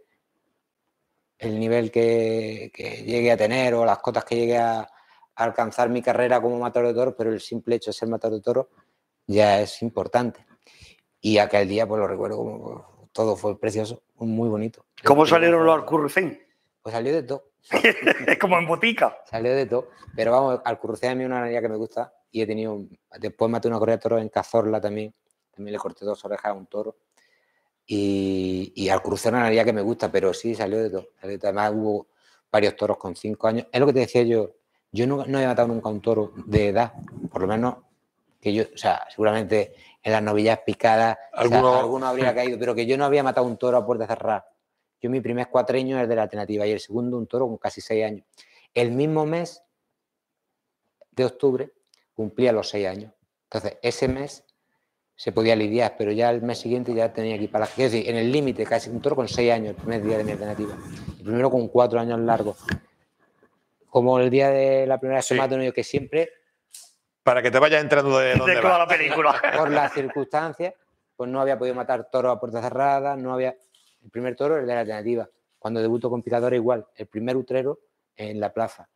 D: el nivel que, que llegue a tener o las cotas que llegue a, a alcanzar mi carrera como matador de toros, pero el simple hecho de ser matador de toros ya es importante. Y aquel día, pues lo recuerdo como pues, todo fue precioso, muy bonito.
E: ¿Cómo salieron los Alcurrucén?
D: Pues salió de todo.
E: Es como en botica.
D: Salió de todo. Pero vamos, Alcurrucén a mí es una ganadería que me gusta y he tenido, después maté una corrida de toros en Cazorla también, también le corté dos orejas a un toro. Y, y Alcurrucén es una ganadería que me gusta, pero sí salió de todo. Salió de todo. Además hubo varios toros con cinco años. Es lo que te decía yo, yo no, no he matado nunca un toro de edad, por lo menos que yo, o sea, seguramente en las novillas picadas
C: alguno,
D: o sea, alguno habría caído, pero que yo no había matado un toro a puerta cerrada. Yo mi primer cuatreño es de la alternativa y el segundo un toro con casi seis años. El mismo mes de octubre cumplía los seis años. Entonces, ese mes se podía lidiar, pero ya el mes siguiente ya tenía que ir para la... Es decir, en el límite, casi un toro con seis años, el primer día de mi alternativa. El primero con cuatro años largos. Como el día de la primera vez que
C: sí.
D: mato, que siempre...
C: Para que te vayas entrando de dónde
E: de
C: va.
E: la película.
D: Por las circunstancias, pues no había podido matar toro a puerta cerrada, no había... El primer toro, el de la alternativa. Cuando debuto con picadora igual, el primer utrero en la plaza.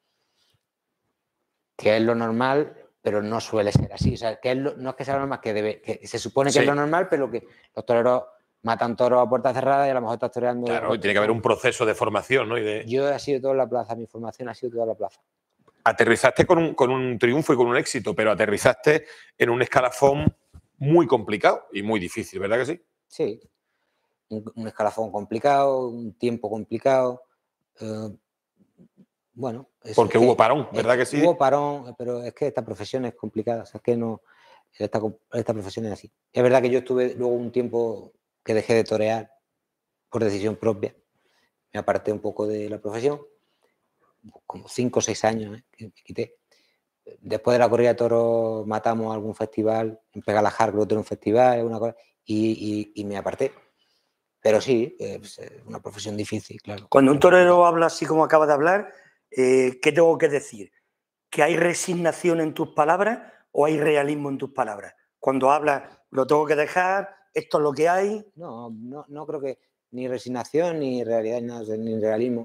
D: Que es lo normal, pero no suele ser así. O sea, que es lo, no es que sea lo normal, que, debe, que se supone que sí. es lo normal, pero que los toreros matan toros a puerta cerrada y a lo mejor estás toreando...
C: Claro, y tiene que haber un proceso de formación, ¿no? Y de...
D: Yo he sido toda la plaza, mi formación ha sido toda la plaza.
C: Aterrizaste con un, con un triunfo y con un éxito, pero aterrizaste en un escalafón muy complicado y muy difícil, ¿verdad que sí?
D: Sí. Un, un escalafón complicado, un tiempo complicado. Eh, bueno.
C: Porque
D: es
C: hubo
D: que,
C: parón, ¿verdad que sí?
D: Hubo parón, pero es que esta profesión es complicada. O sea, es que no. Esta, esta profesión es así. Es verdad que yo estuve luego un tiempo que dejé de torear por decisión propia. Me aparté un poco de la profesión. Como cinco o seis años ¿eh? que me quité. Después de la corrida de toros matamos algún festival, en Pegalajar, creo que era un festival, una cosa, y, y, y me aparté. Pero sí, es eh, una profesión difícil, claro.
E: Cuando un torero habla así como acaba de hablar, eh, ¿qué tengo que decir? ¿Que hay resignación en tus palabras o hay realismo en tus palabras? cuando hablas, lo tengo que dejar, esto es lo que hay.
D: No, no, no creo que ni resignación, ni realidad, ni, ni realismo.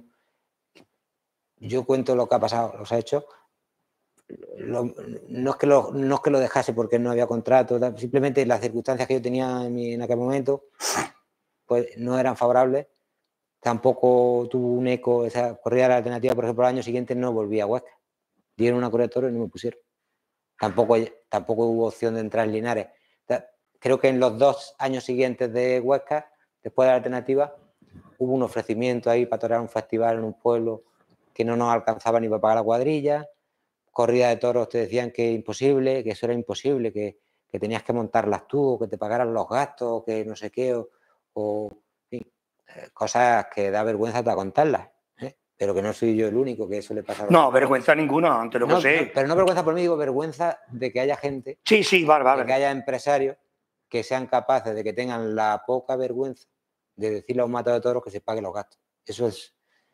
D: Yo cuento lo que ha pasado, los hechos. Lo, no, es que lo, no es que lo dejase porque no había contrato, simplemente las circunstancias que yo tenía en, mi, en aquel momento pues no eran favorables. Tampoco tuvo un eco esa corrida de la alternativa, por ejemplo, el año siguiente no volví a Huesca. Dieron una corrida de toros y no me pusieron. Tampoco, tampoco hubo opción de entrar en Linares. O sea, creo que en los dos años siguientes de Huesca, después de la alternativa, hubo un ofrecimiento ahí para torear un festival en un pueblo que no nos alcanzaba ni para pagar la cuadrilla. Corrida de toros te decían que imposible, que eso era imposible, que, que tenías que montarlas tú, o que te pagaran los gastos, que no sé qué, o, o en fin, eh, cosas que da vergüenza hasta contarlas, ¿eh? Pero que no soy yo el único, que eso le pasa a los
E: No, vergüenza ninguna, ante lo
D: no,
E: que sé.
D: No, pero no vergüenza por mí, digo vergüenza de que haya gente,
E: sí, sí, vale, vale.
D: de que haya empresarios que sean capaces de que tengan la poca vergüenza de decirle a un matador de toros que se pague los gastos. Eso es...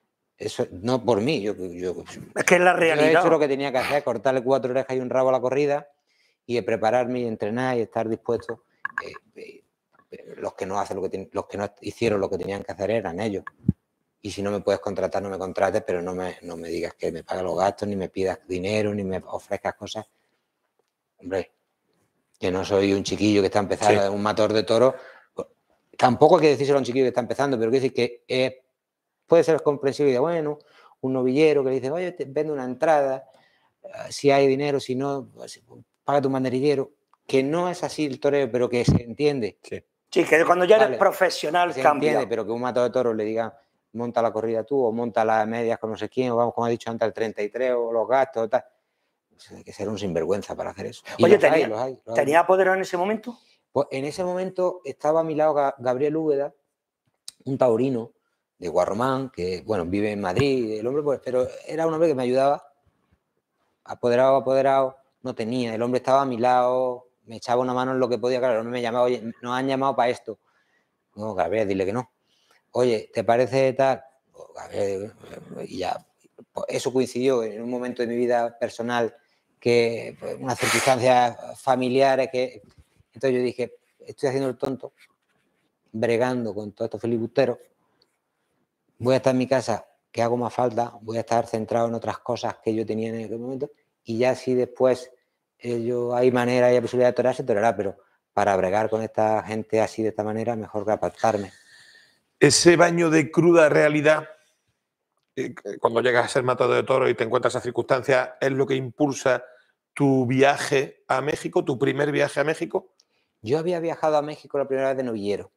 D: Eso no por mí, yo, yo,
E: es que es la realidad.
D: Yo he hecho lo que tenía que hacer, cortarle cuatro orejas y un rabo a la corrida y prepararme y entrenar y estar dispuesto. Eh, eh, los que no hacen lo que ten, los que no hicieron lo que tenían que hacer eran ellos. Y si no me puedes contratar, no me contrates, pero no me, no me digas que me pague los gastos, ni me pidas dinero, ni me ofrezcas cosas. Hombre, que no soy un chiquillo que está empezando, sí. Un matador de toros. Tampoco hay que decírselo a un chiquillo que está empezando, pero quiero decir que es... Puede ser comprensible, bueno, un novillero que le dice, oye, te vende una entrada, uh, si hay dinero, si no, pues, paga tu banderillero, que no es así el toreo, pero que se entiende.
E: Sí, sí, que cuando ya
D: vale,
E: eres profesional
D: se
E: cambia.
D: Entiende, pero que un matador de toros le diga, monta la corrida tú, o monta las medias con no sé quién, o vamos, como ha dicho antes, el treinta y tres, o los gastos, o tal. Pues hay que ser un sinvergüenza para hacer eso.
E: Y Oye, los ¿tenía, hay, los hay, los ¿tenía hay. apoderado en ese momento?
D: Pues en ese momento estaba a mi lado Gabriel Úbeda, un taurino, de Guarromán, que bueno, vive en Madrid, el hombre, pues, pero era un hombre que me ayudaba, apoderado, apoderado, no tenía, el hombre estaba a mi lado, me echaba una mano en lo que podía, claro, el hombre me llamaba, oye, nos han llamado para esto. No, Gabriel, dile que no. Oye, ¿te parece tal? Oh, Gabriel, y ya, pues eso coincidió en un momento de mi vida personal, que pues, unas circunstancias familiares que... Entonces yo dije, estoy haciendo el tonto, bregando con todos estos filibusteros, voy a estar en mi casa, que hago más falta, voy a estar centrado en otras cosas que yo tenía en aquel momento y ya si después eh, yo, hay manera y hay posibilidad de torear, se torará, pero para bregar con esta gente así de esta manera, mejor que apartarme.
C: Ese baño de cruda realidad, eh, cuando llegas a ser matador de toros y te encuentras esas circunstancias, ¿es lo que impulsa tu viaje a México, tu primer viaje a México?
D: Yo había viajado a México la primera vez de novillero.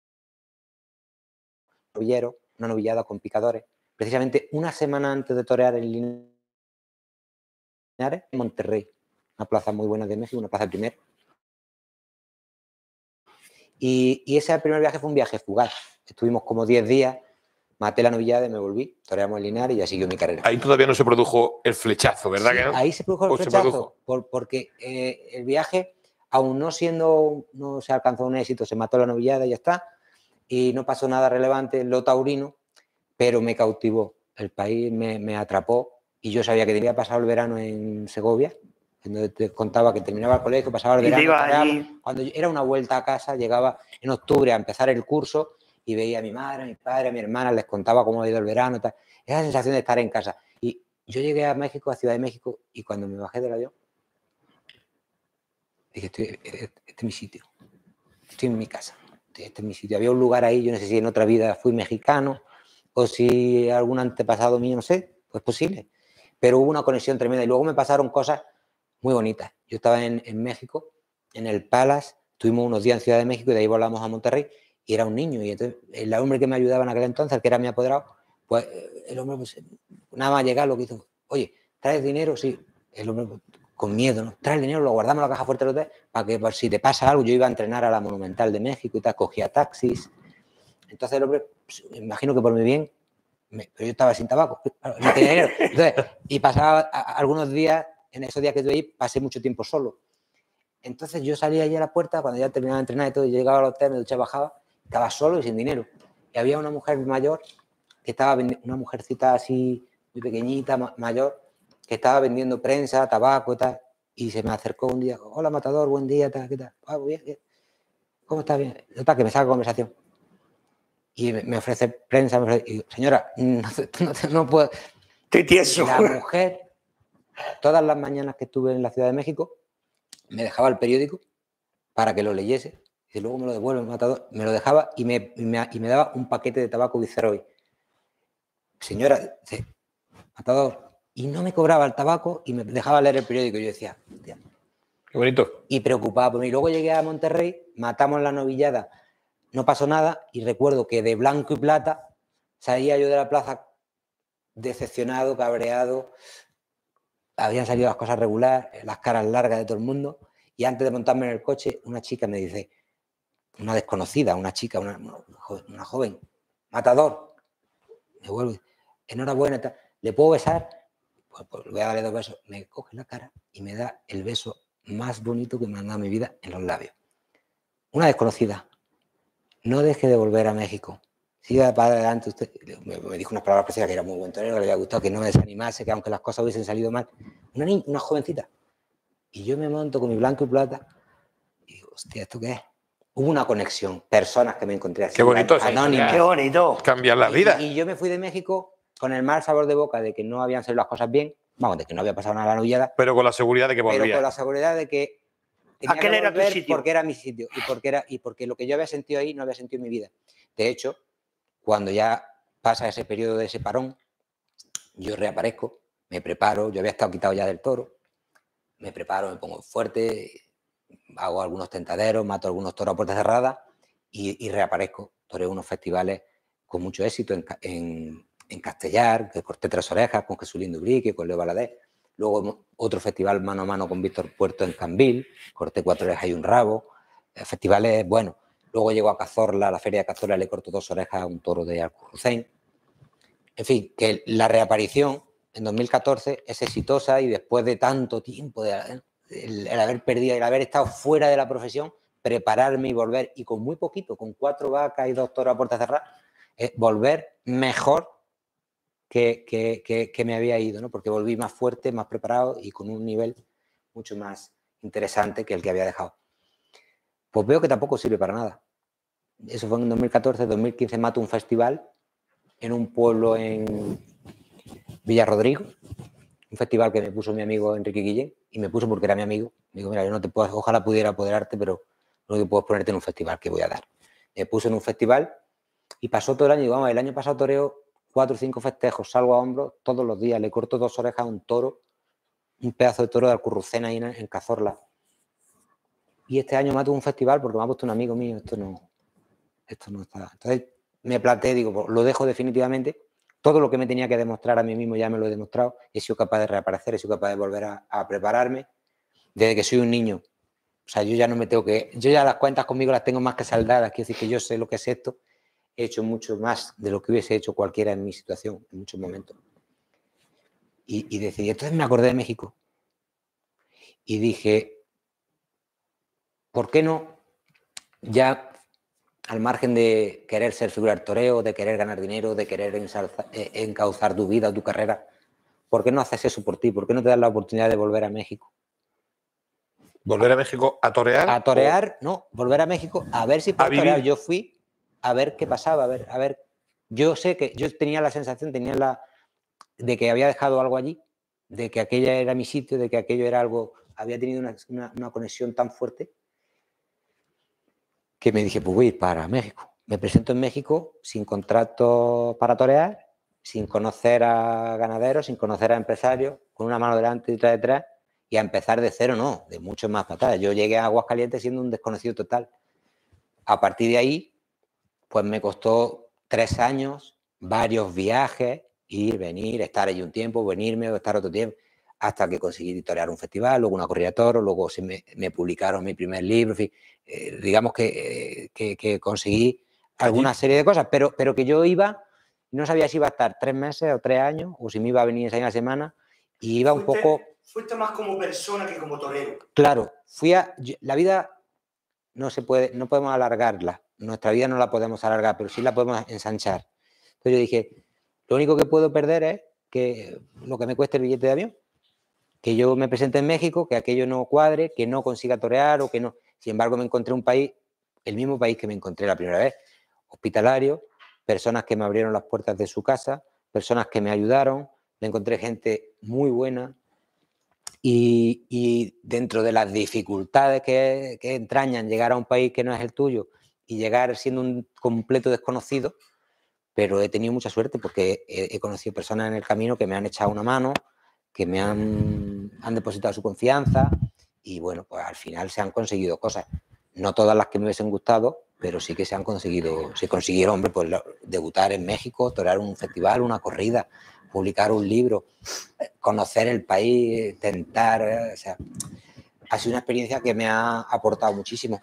D: Novillero. Una novillada con picadores, precisamente una semana antes de torear en Linares, en Monterrey, una plaza muy buena de México, una plaza de primer. Y, y ese primer viaje fue un viaje fugaz. Estuvimos como diez días, maté la novillada y me volví, toreamos en Linares y ya siguió mi carrera.
C: Ahí todavía no se produjo el flechazo, ¿verdad?
D: Sí,
C: que no?
D: Ahí se produjo el
C: pues
D: flechazo,
C: produjo.
D: Por, porque eh, el viaje, aún no siendo, no se alcanzó un éxito, se mató la novillada y ya está, y no pasó nada relevante en lo taurino, pero me cautivó, el país me, me atrapó y yo sabía que tenía pasado el verano en Segovia, donde te contaba que terminaba el colegio, pasaba el verano, allí... cuando era una vuelta a casa, llegaba en octubre a empezar el curso y veía a mi madre, a mi padre, a mi hermana, les contaba cómo había ido el verano, tal. Esa sensación de estar en casa. Y yo llegué a México, a Ciudad de México, y cuando me bajé del avión, dije, estoy, este es mi sitio, estoy en mi casa, este es mi sitio. Había un lugar ahí, yo no sé si en otra vida fui mexicano, o si algún antepasado mío, no sé, pues posible. Pero hubo una conexión tremenda y luego me pasaron cosas muy bonitas. Yo estaba en, en México, en el Palace, tuvimos unos días en Ciudad de México y de ahí volamos a Monterrey y era un niño. Y entonces el hombre que me ayudaba en aquel entonces, el que era mi apoderado, pues el hombre, pues, nada más llegar, lo que hizo, oye, ¿traes dinero? Sí. El hombre pues, con miedo, ¿no? Trae el dinero, lo guardamos en la caja fuerte del hotel para que pues, si te pasa algo, yo iba a entrenar a la Monumental de México y tal, cogía taxis. Entonces el hombre, pues, me imagino que por mi bien, me, pero yo estaba sin tabaco, no tenía dinero. Entonces, y pasaba a, a, algunos días, en esos días que estuve ahí, pasé mucho tiempo solo. Entonces yo salía allí a la puerta, cuando ya terminaba de entrenar y todo, yo llegaba al hotel, me duchaba, bajaba, estaba solo y sin dinero. Y había una mujer mayor, que estaba vendiendo, una mujercita así, muy pequeñita, ma mayor, que estaba vendiendo prensa, tabaco y tal. y se me acercó un día, hola Matador, buen día, tal, ¿qué tal? Ah, bien, bien. ¿Cómo estás? Bien. Total, que me saca conversación. Y me ofrece prensa, me ofrece, y digo, señora, no, no, no puedo.
E: Estoy tieso.
D: La mujer, todas las mañanas que estuve en la Ciudad de México, me dejaba el periódico para que lo leyese, y luego me lo devuelve el Matador, me lo dejaba y me, y me, y me daba un paquete de tabaco Viceroy. Señora, dice, Matador, y no me cobraba el tabaco y me dejaba leer el periódico. Y yo decía, hostia.
C: Qué bonito.
D: Y preocupado por mí. Luego llegué a Monterrey, matamos la novillada, no pasó nada, y recuerdo que de blanco y plata salía yo de la plaza decepcionado, cabreado, habían salido las cosas regular, las caras largas de todo el mundo, y antes de montarme en el coche, una chica me dice, una desconocida, una chica, una, una, joven, una joven, Matador, me vuelve, enhorabuena, tal. ¿Le puedo besar? Pues, pues le voy a darle dos besos. Me coge la cara y me da el beso más bonito que me han dado en mi vida en los labios. Una desconocida. No deje de volver a México. Siga para adelante usted. Me, me dijo unas palabras precisas que era muy buen torero, que le había gustado, que no me desanimase, que aunque las cosas hubiesen salido mal. Una niña, una jovencita. Y yo me monto con mi blanco y plata y digo, hostia, ¿esto qué es? Hubo una conexión. Personas que me encontré así.
C: Qué bonito.
D: Anónimas.
E: Qué bonito.
C: Cambiar la vida.
D: Y, y yo me fui de México con el mal sabor de boca de que no habían salido las cosas bien, vamos, de que no había pasado nada a la novillada.
C: Pero con la seguridad de que
D: Pero
C: volvía.
D: con la seguridad de que tenía
E: Aquel
D: que
E: era tu
D: volver
E: sitio.
D: porque era mi sitio y porque, era, y porque lo que yo había sentido ahí no había sentido en mi vida. De hecho, cuando ya pasa ese periodo de ese parón, yo reaparezco, me preparo, yo había estado quitado ya del toro, me preparo, me pongo fuerte, hago algunos tentaderos, mato algunos toros a puerta cerrada y, y reaparezco. Toreo unos festivales con mucho éxito en, en, en Castellar, que corté tres orejas con Jesulín Dubrique, con Leo Valadez. Luego otro festival mano a mano con Víctor Puerto en Cambil, corté cuatro orejas y un rabo. Festivales, bueno. Luego llego a Cazorla, a la feria de Cazorla, le corto dos orejas a un toro de Alcurrucén. En fin, que la reaparición en dos mil catorce es exitosa y después de tanto tiempo, de, el, el haber perdido, el haber estado fuera de la profesión, prepararme y volver, y con muy poquito, con cuatro vacas y dos toros a puerta cerrada, eh, volver mejor que, que, que, que me había ido, ¿no? Porque volví más fuerte, más preparado y con un nivel mucho más interesante que el que había dejado. Pues veo que tampoco sirve para nada. Eso fue en dos mil catorce, dos mil quince mato un festival en un pueblo en Villarrodrigo, un festival que me puso mi amigo Enrique Guillén, y me puso porque era mi amigo. Me dijo, mira, yo no te puedo, ojalá pudiera apoderarte, pero lo que puedo es ponerte en un festival que voy a dar. Me puso en un festival y pasó todo el año, y vamos, el año pasado toreo cuatro o cinco festejos, salgo a hombros todos los días, le corto dos orejas a un toro, un pedazo de toro de Alcurrucén ahí en, en Cazorla. Y este año mato un festival porque me ha puesto un amigo mío, esto no, esto no está. Entonces me planteé, digo, pues lo dejo definitivamente. Todo lo que me tenía que demostrar a mí mismo ya me lo he demostrado. He sido capaz de reaparecer, he sido capaz de volver a, a prepararme desde que soy un niño. O sea, yo ya no me tengo que... Yo ya las cuentas conmigo las tengo más que saldadas. Quiero decir que yo sé lo que es esto. He hecho mucho más de lo que hubiese hecho cualquiera en mi situación, en muchos momentos. Y, y decidí... Entonces me acordé de México. Y dije, ¿por qué no ya... al margen de querer ser figura del toreo, de querer ganar dinero, de querer encauzar tu vida o tu carrera, ¿por qué no haces eso por ti? ¿Por qué no te das la oportunidad de volver a México?
C: ¿Volver a México a torear?
D: A torear, o... no, volver a México a ver si puedo torear. Yo fui a ver qué pasaba, a ver, a ver. Yo sé que yo tenía la sensación, tenía la de que había dejado algo allí, de que aquella era mi sitio, de que aquello era algo, había tenido una, una, una conexión tan fuerte que me dije, pues voy a ir para México. Me presento en México sin contrato para torear, sin conocer a ganaderos, sin conocer a empresarios, con una mano delante y otra detrás, y a empezar de cero, no, de mucho más patadas. Yo llegué a Aguascalientes siendo un desconocido total. A partir de ahí, pues me costó tres años, varios viajes, ir, venir, estar allí un tiempo, venirme o estar otro tiempo, hasta que conseguí torear un festival, luego una corrida de toros, luego se me, me publicaron mi primer libro, en fin, eh, digamos que, eh, que, que conseguí alguna serie de cosas, pero, pero que yo iba, no sabía si iba a estar tres meses o tres años, o si me iba a venir esa misma semana, y iba
E: fuiste,
D: un poco...
E: Fuiste más como persona que como torero.
D: Claro, fui a... Yo, la vida no se puede, no podemos alargarla, nuestra vida no la podemos alargar, pero sí la podemos ensanchar. Entonces yo dije, lo único que puedo perder es que lo que me cueste el billete de avión. que yo me presente en México, que aquello no cuadre, que no consiga torear o que no. Sin embargo, me encontré un país, el mismo país que me encontré la primera vez, hospitalario, personas que me abrieron las puertas de su casa, personas que me ayudaron, me encontré gente muy buena y, y dentro de las dificultades que, que entrañan llegar a un país que no es el tuyo y llegar siendo un completo desconocido, pero he tenido mucha suerte porque he, he conocido personas en el camino que me han echado una mano, que me han, han depositado su confianza y bueno, pues al final se han conseguido cosas. No todas las que me hubiesen gustado, pero sí que se han conseguido, se consiguieron, hombre, pues debutar en México, torear un festival, una corrida, publicar un libro, conocer el país, tentar, o sea, ha sido una experiencia que me ha aportado muchísimo.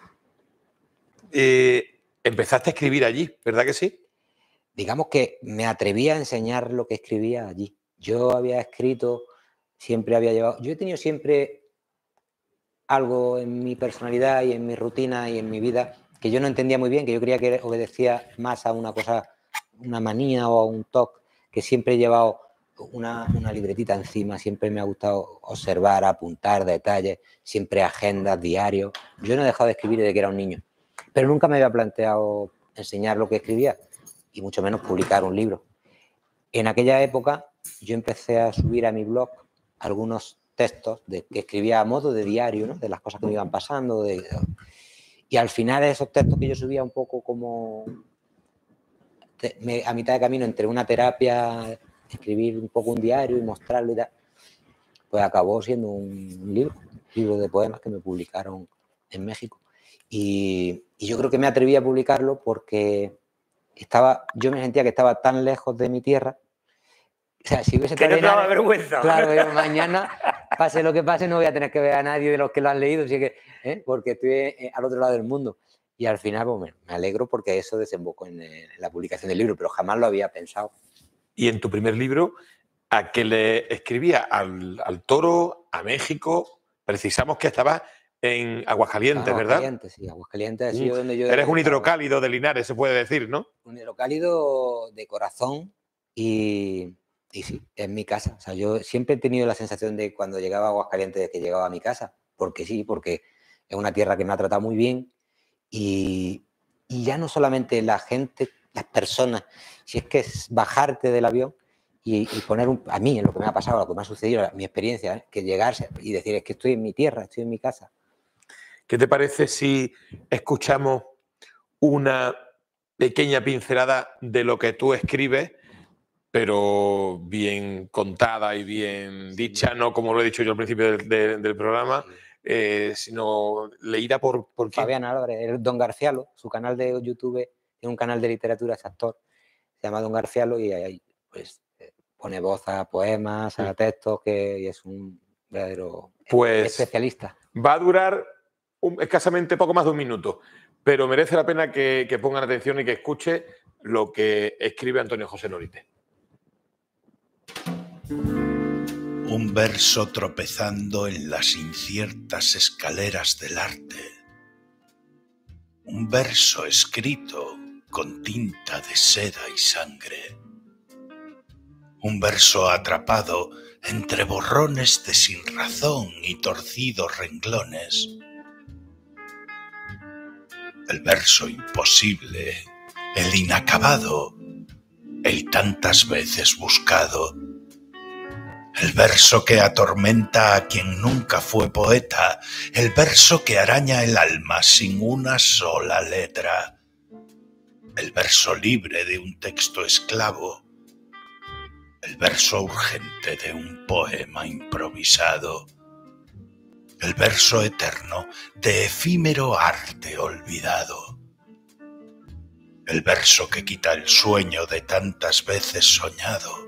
C: Eh, empezaste a escribir allí, ¿verdad que sí?
D: Digamos que me atreví a enseñar lo que escribía allí. Yo había escrito, siempre había llevado, yo he tenido siempre algo en mi personalidad y en mi rutina y en mi vida que yo no entendía muy bien, que yo creía que obedecía más a una cosa, una manía o a un toque, que siempre he llevado una, una libretita encima, siempre me ha gustado observar, apuntar detalles, siempre agendas, diarios. Yo no he dejado de escribir desde que era un niño, pero nunca me había planteado enseñar lo que escribía y mucho menos publicar un libro. En aquella época yo empecé a subir a mi blog algunos textos de, que escribía a modo de diario, ¿no? De las cosas que me iban pasando. De, de, y al final esos textos que yo subía un poco como te, me, a mitad de camino entre una terapia, escribir un poco un diario y mostrarlo y tal, pues acabó siendo un, un libro, un libro de poemas que me publicaron en México. Y, y yo creo que me atreví a publicarlo porque estaba, yo me sentía que estaba tan lejos de mi tierra. O sea, si hubiese
E: que no te daba vergüenza.
D: Claro, mañana, pase lo que pase, no voy a tener que ver a nadie de los que lo han leído, así que, ¿eh? Porque estoy eh, al otro lado del mundo. Y al final, pues, me, me alegro porque eso desembocó en, en la publicación del libro, pero jamás lo había pensado.
C: Y en tu primer libro, ¿a qué le escribía? ¿Al, al toro? ¿A México? Precisamos que estabas en Aguascalientes,
D: Aguascalientes,
C: ¿verdad?
D: Aguascalientes, sí. Aguascalientes ha sido donde yo...
C: Eres un hidrocálido de Linares, se puede decir, ¿no?
D: Un hidrocálido de corazón y... Y sí, es mi casa. O sea, yo siempre he tenido la sensación de cuando llegaba a Aguascalientes de que llegaba a mi casa. Porque sí, porque es una tierra que me ha tratado muy bien. Y, y ya no solamente la gente, las personas, si es que es bajarte del avión y, y poner un... A mí, en lo que me ha pasado, lo que me ha sucedido, mi experiencia, ¿eh? Que llegarse y decir, es que estoy en mi tierra, estoy en mi casa.
C: ¿Qué te parece si escuchamos una pequeña pincelada de lo que tú escribes, pero bien contada y bien sí. dicha, no como lo he dicho yo al principio del, del, del programa, sí. eh, sino leída por, por ¿quién?
D: Fabián Álvarez, Don Garcialo, su canal de YouTube es un canal de literatura, es actor, se llama Don Garcialo y ahí pues pone voz a poemas, a textos, que y es un verdadero
C: pues
D: especialista.
C: Va a durar un, escasamente poco más de un minuto, pero merece la pena que, que pongan atención y que escuche lo que escribe Antonio José Norite.
F: Un verso tropezando en las inciertas escaleras del arte. Un verso escrito con tinta de seda y sangre. Un verso atrapado entre borrones de sinrazón y torcidos renglones. El verso imposible, el inacabado, el tantas veces buscado. El verso que atormenta a quien nunca fue poeta, el verso que araña el alma sin una sola letra, el verso libre de un texto esclavo, el verso urgente de un poema improvisado, el verso eterno de efímero arte olvidado, el verso que quita el sueño de tantas veces soñado.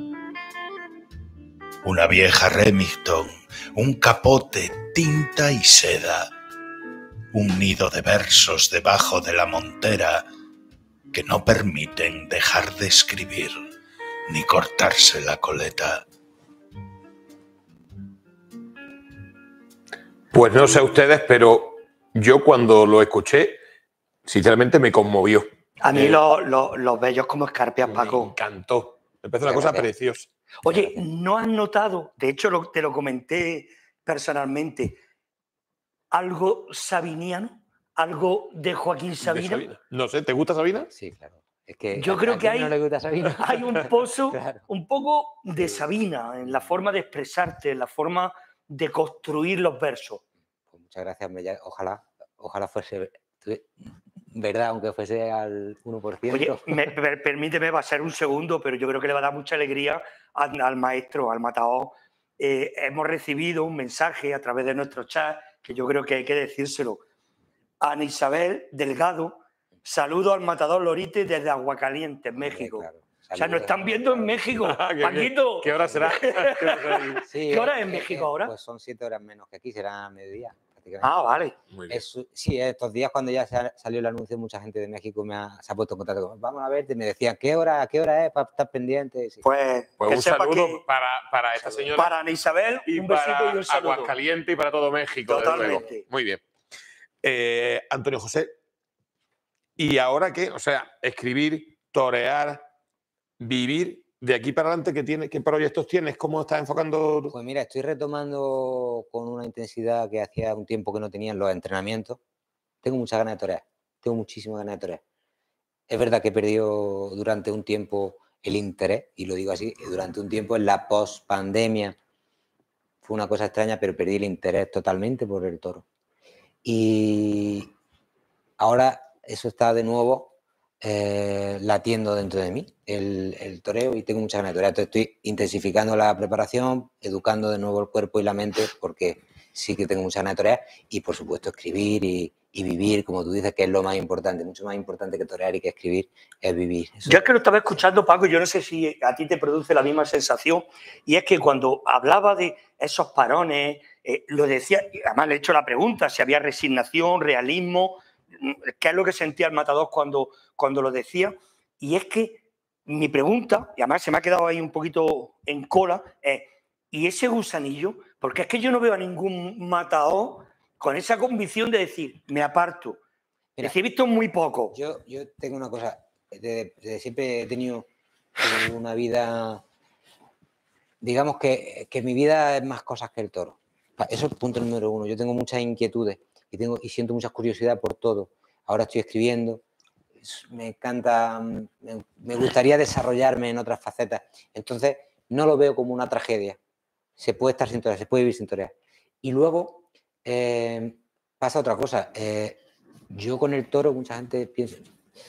F: Una vieja Remington, un capote, tinta y seda, un nido de versos debajo de la montera que no permiten dejar de escribir ni cortarse la coleta.
C: Pues no sé ustedes, pero yo cuando lo escuché, sinceramente me conmovió.
E: A mí
C: eh,
E: los, los, los bellos como escarpias, Paco.
C: Me encantó. Me parece una cosa preciosa.
E: Oye, ¿no has notado, de hecho lo, te lo comenté personalmente, algo sabiniano? ¿Algo de Joaquín Sabina?
C: De Sabina. No sé, ¿te gusta Sabina?
D: Sí, claro. Es que
E: Yo
D: a-
E: creo
D: ¿a
E: que
D: quién
E: hay,
D: no le gusta Sabina?
E: hay un pozo
D: Claro.
E: un poco de Sabina en la forma de expresarte, en la forma de construir los versos.
D: Pues muchas gracias, hombre, ya- ojalá, ojalá fuese tu- verdad, aunque fuese al uno por ciento.
E: Oye, me- per- permíteme, va a ser un segundo, pero yo creo que le va a dar mucha alegría al, al maestro, al matador. Eh, hemos recibido un mensaje a través de nuestro chat, que yo creo que hay que decírselo. Ana Isabel Delgado, saludo al matador Lorite desde Aguascalientes,
D: Hombre,
E: México.
D: claro.
E: O sea, nos
D: Saludos,
E: están viendo en
D: claro.
E: México.
C: Ah, qué bien.
E: Paquito.
C: ¿Qué hora será?
D: Sí,
E: ¿Qué hora
D: eh,
E: es en
D: eh,
E: México
D: eh,
E: ahora?
D: Pues son siete horas menos que aquí, será a mediodía, prácticamente.
E: Ah, vale.
C: Muy bien.
D: Es- sí, estos días cuando ya se ha- salió el anuncio, mucha gente de México me ha, se ha puesto en contacto conmigo. Vamos a verte, me decían, ¿qué hora, qué hora es para estar pendiente? Sí.
E: Pues,
C: Pues
E: que
C: un
E: sepa
C: saludo
E: que
C: para, para esta
D: Saludo.
C: señora
E: para Ana Isabel,
C: y
E: un besito
C: para
E: y un saludo.
C: Aguascalientes y para todo México, desde luego.
E: Totalmente.
C: Muy bien. Eh, Antonio José, ¿y ahora qué? O sea, escribir, torear, vivir, de aquí para adelante, ¿qué, tienes, qué proyectos tienes? ¿Cómo estás enfocando?
D: Pues mira, estoy retomando con una intensidad que hacía un tiempo que no tenía en los entrenamientos. Tengo muchas ganas de torear, tengo muchísimas ganas de torear. Es verdad que he perdido durante un tiempo el interés, y lo digo así, durante un tiempo en la post-pandemia fue una cosa extraña, pero perdí el interés totalmente por el toro. Y ahora eso está de nuevo eh, latiendo dentro de mí, el, el toreo, y tengo muchas ganas de torear. Entonces estoy intensificando la preparación, educando de nuevo el cuerpo y la mente, porque sí que tengo muchas ganas de torear, y por supuesto escribir y, y vivir, como tú dices, que es lo más importante, mucho más importante que torear y que escribir es vivir. Eso
E: Yo es que lo estaba escuchando, Paco, yo no sé si a ti te produce la misma sensación, y es que cuando hablaba de esos parones, eh, lo decía, y además le he hecho la pregunta, si había resignación, realismo, qué es lo que sentía el matador cuando, cuando lo decía, y es que mi pregunta, y además se me ha quedado ahí un poquito en cola, es, ¿y ese gusanillo? Porque es que yo no veo a ningún matador con esa convicción de decir, me aparto.
D: Mira,
E: es que he visto muy poco.
D: Yo, yo tengo una cosa, desde, desde siempre he tenido una vida, digamos que, que mi vida es más cosas que el toro. Eso es el punto número uno. Yo tengo muchas inquietudes y, tengo, y siento mucha curiosidad por todo. Ahora estoy escribiendo, me encanta, me, me gustaría desarrollarme en otras facetas. Entonces, no lo veo como una tragedia. Se puede estar sin torear, se puede vivir sin torear. Y luego eh, pasa otra cosa. Eh, yo con el toro, mucha gente piensa,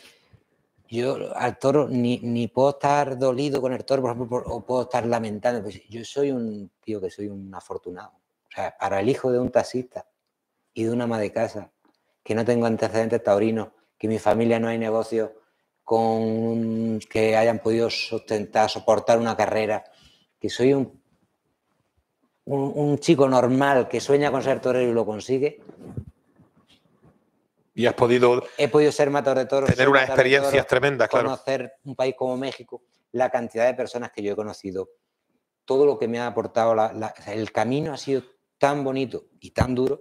D: yo al toro ni, ni puedo estar dolido con el toro, por ejemplo, por, o puedo estar lamentando. Pues yo soy un tío que soy un afortunado. O sea, para el hijo de un taxista y de una ama de casa, que no tengo antecedentes taurinos, que en mi familia no hay negocios con que hayan podido sustentar, soportar una carrera, que soy un, un, un chico normal que sueña con ser torero y lo consigue.
C: Y has podido
D: He podido ser matador de toros,
C: tener unas experiencias
D: toros,
C: tremendas, claro.
D: Conocer un país como México, la cantidad de personas que yo he conocido, todo lo que me ha aportado, la, la, el camino ha sido tan bonito y tan duro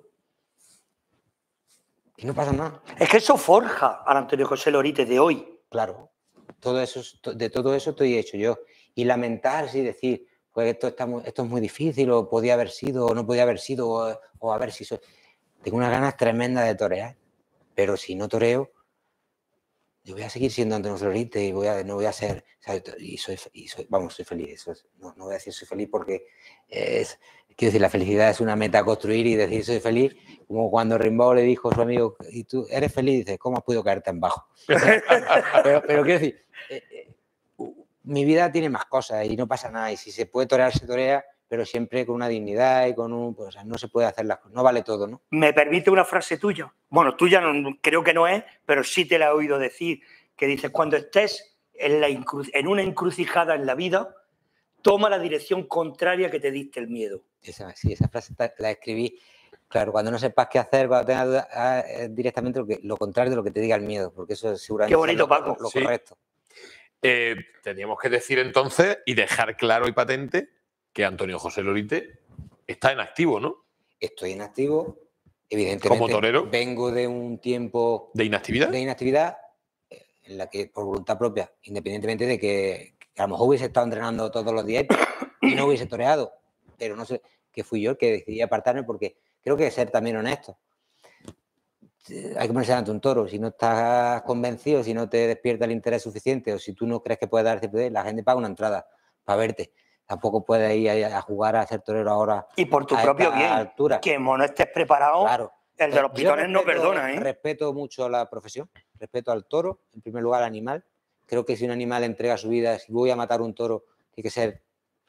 D: que no pasa nada.
E: Es que eso forja al Antonio José Lorite de hoy.
D: Claro, todo eso, de todo eso estoy hecho yo. Y lamentarse y decir, pues esto, está muy, esto es muy difícil, o podía haber sido, o no podía haber sido, o, o a ver si soy... Tengo unas ganas tremendas de torear, pero si no toreo, yo voy a seguir siendo Antonio Lorite y voy a, no voy a ser, ¿sabes? Y soy, y soy, vamos, soy feliz. Eso es, no, no voy a decir soy feliz porque es, quiero decir, la felicidad es una meta a construir, y decir soy feliz, como cuando Rimbaud le dijo a su amigo, ¿y tú eres feliz? Y dices, ¿cómo has podido caer tan bajo? pero, pero quiero decir, eh, eh, mi vida tiene más cosas y no pasa nada, y si se puede torear, se torea, pero siempre con una dignidad y con un... Pues, o sea, no se puede hacer las cosas, no vale todo, ¿no?
E: ¿Me permite una frase tuya? Bueno, tuya no, creo que no es, pero sí te la he oído decir, que dices, cuando estés en, la en una encrucijada en la vida, toma la dirección contraria que te diste el miedo.
D: Esa, sí, esa frase la escribí, claro, cuando no sepas qué hacer, cuando tengas dudas, ah, directamente lo, que, lo contrario de lo que te diga el miedo, porque eso es seguramente
E: qué bonito,
D: lo,
E: Paco.
D: lo, lo
C: Sí.
D: correcto.
C: Eh, teníamos que decir entonces y dejar claro y patente que Antonio José Lorite está en activo, ¿no?
D: Estoy en activo, evidentemente.
C: Como torero.
D: Vengo de un tiempo
C: ¿De inactividad?
D: de inactividad en la que, por voluntad propia, independientemente de que, Que a lo mejor hubiese estado entrenando todos los días y no hubiese toreado. Pero no sé, que fui yo el que decidí apartarme porque creo que hay que ser también honesto. Hay que ponerse ante un toro. Si no estás convencido, si no te despierta el interés suficiente o si tú no crees que puedes dar cierto, la gente paga una entrada para verte. Tampoco puedes ir a, a jugar a ser torero ahora.
E: Y por tu propio bien,
D: altura.
E: Que no estés preparado.
D: Claro.
E: El de los pitones
D: respeto,
E: no perdona, ¿eh?
D: Respeto mucho la profesión, respeto al toro, en primer lugar al animal. Creo que si un animal entrega su vida, si voy a matar un toro, tiene que ser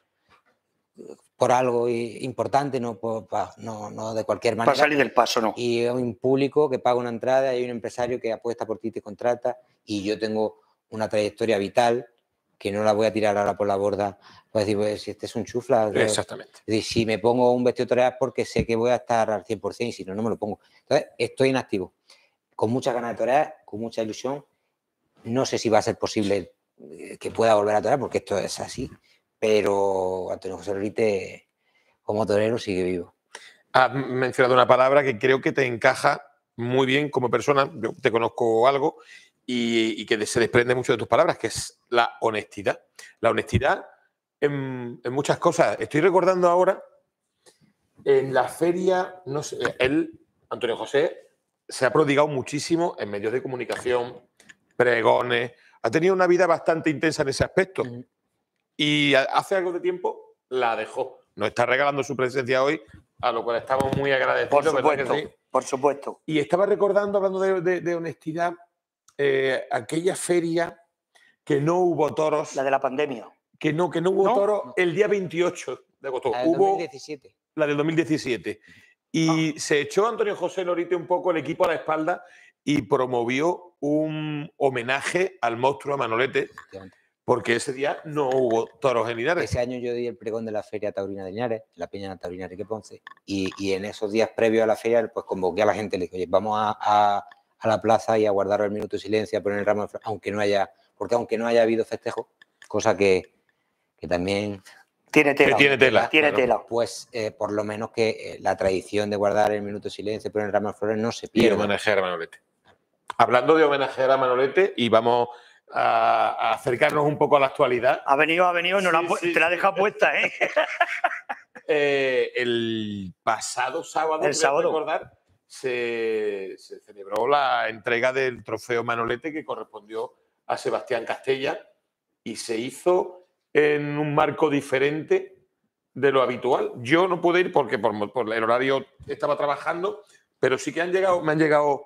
D: por algo importante, no, por, no, no de cualquier manera.
E: Para salir del paso, no.
D: Y hay un público que paga una entrada, hay un empresario que apuesta por ti y te contrata, y yo tengo una trayectoria vital que no la voy a tirar ahora por la borda. Pues decir, pues, si este es un chufla.
C: Exactamente.
D: Es decir, si me pongo un vestido torear porque sé que voy a estar al cien por cien y si no, no me lo pongo. Entonces, estoy inactivo, con muchas ganas de torear, con mucha ilusión. No sé si va a ser posible que pueda volver a torear porque esto es así, pero Antonio José Lorite, como torero, sigue vivo.
C: Has mencionado una palabra que creo que te encaja muy bien como persona. Yo te conozco algo y, y que se desprende mucho de tus palabras, que es la honestidad. La honestidad en, en muchas cosas. Estoy recordando ahora en la feria, no sé, él, Antonio José, se ha prodigado muchísimo en medios de comunicación, pregones, ha tenido una vida bastante intensa en ese aspecto. Uh-huh. Y hace algo de tiempo la dejó. Nos está regalando su presencia hoy, a lo cual estamos muy agradecidos.
E: Por supuesto, sí? por supuesto.
C: Y estaba recordando, hablando de, de, de honestidad, eh, aquella feria que no hubo toros.
E: La de la pandemia.
C: Que no, que no hubo ¿No? toros el día veintiocho de agosto.
D: La del
C: hubo
D: dos mil diecisiete.
C: La del dos mil diecisiete. Y ah. se echó Antonio José Lorite un poco el equipo a la espalda y promovió un homenaje al monstruo, a Manolete, porque ese día no hubo toros en Linares.
D: Ese año yo di el pregón de la Feria Taurina de Linares, la Peña Taurina Enrique Ponce, y, y en esos días previos a la feria pues convoqué a la gente, le dije, oye, vamos a, a, a la plaza y a guardar el minuto de silencio, a poner el ramo de flores, aunque no haya, porque aunque no haya habido festejo, cosa que, que también...
E: Tiene tela.
C: Que tiene tela.
E: Tiene tela.
D: Pues eh, por lo menos que eh, la tradición de guardar el minuto de silencio, poner el ramo de flores no se pierda.
C: Y homenajear a Manolete. Hablando de homenajear a Manolete, y vamos a, a acercarnos un poco a la actualidad.
E: Ha venido, ha venido, no sí, la, sí, te la ha dejado puesta, ¿eh?
C: eh el pasado sábado,
E: el sábado.
C: recordar, se, se celebró la entrega del trofeo Manolete que correspondió a Sebastián Castella y se hizo en un marco diferente de lo habitual. Yo no pude ir porque por, por el horario estaba trabajando, pero sí que han llegado, me han llegado...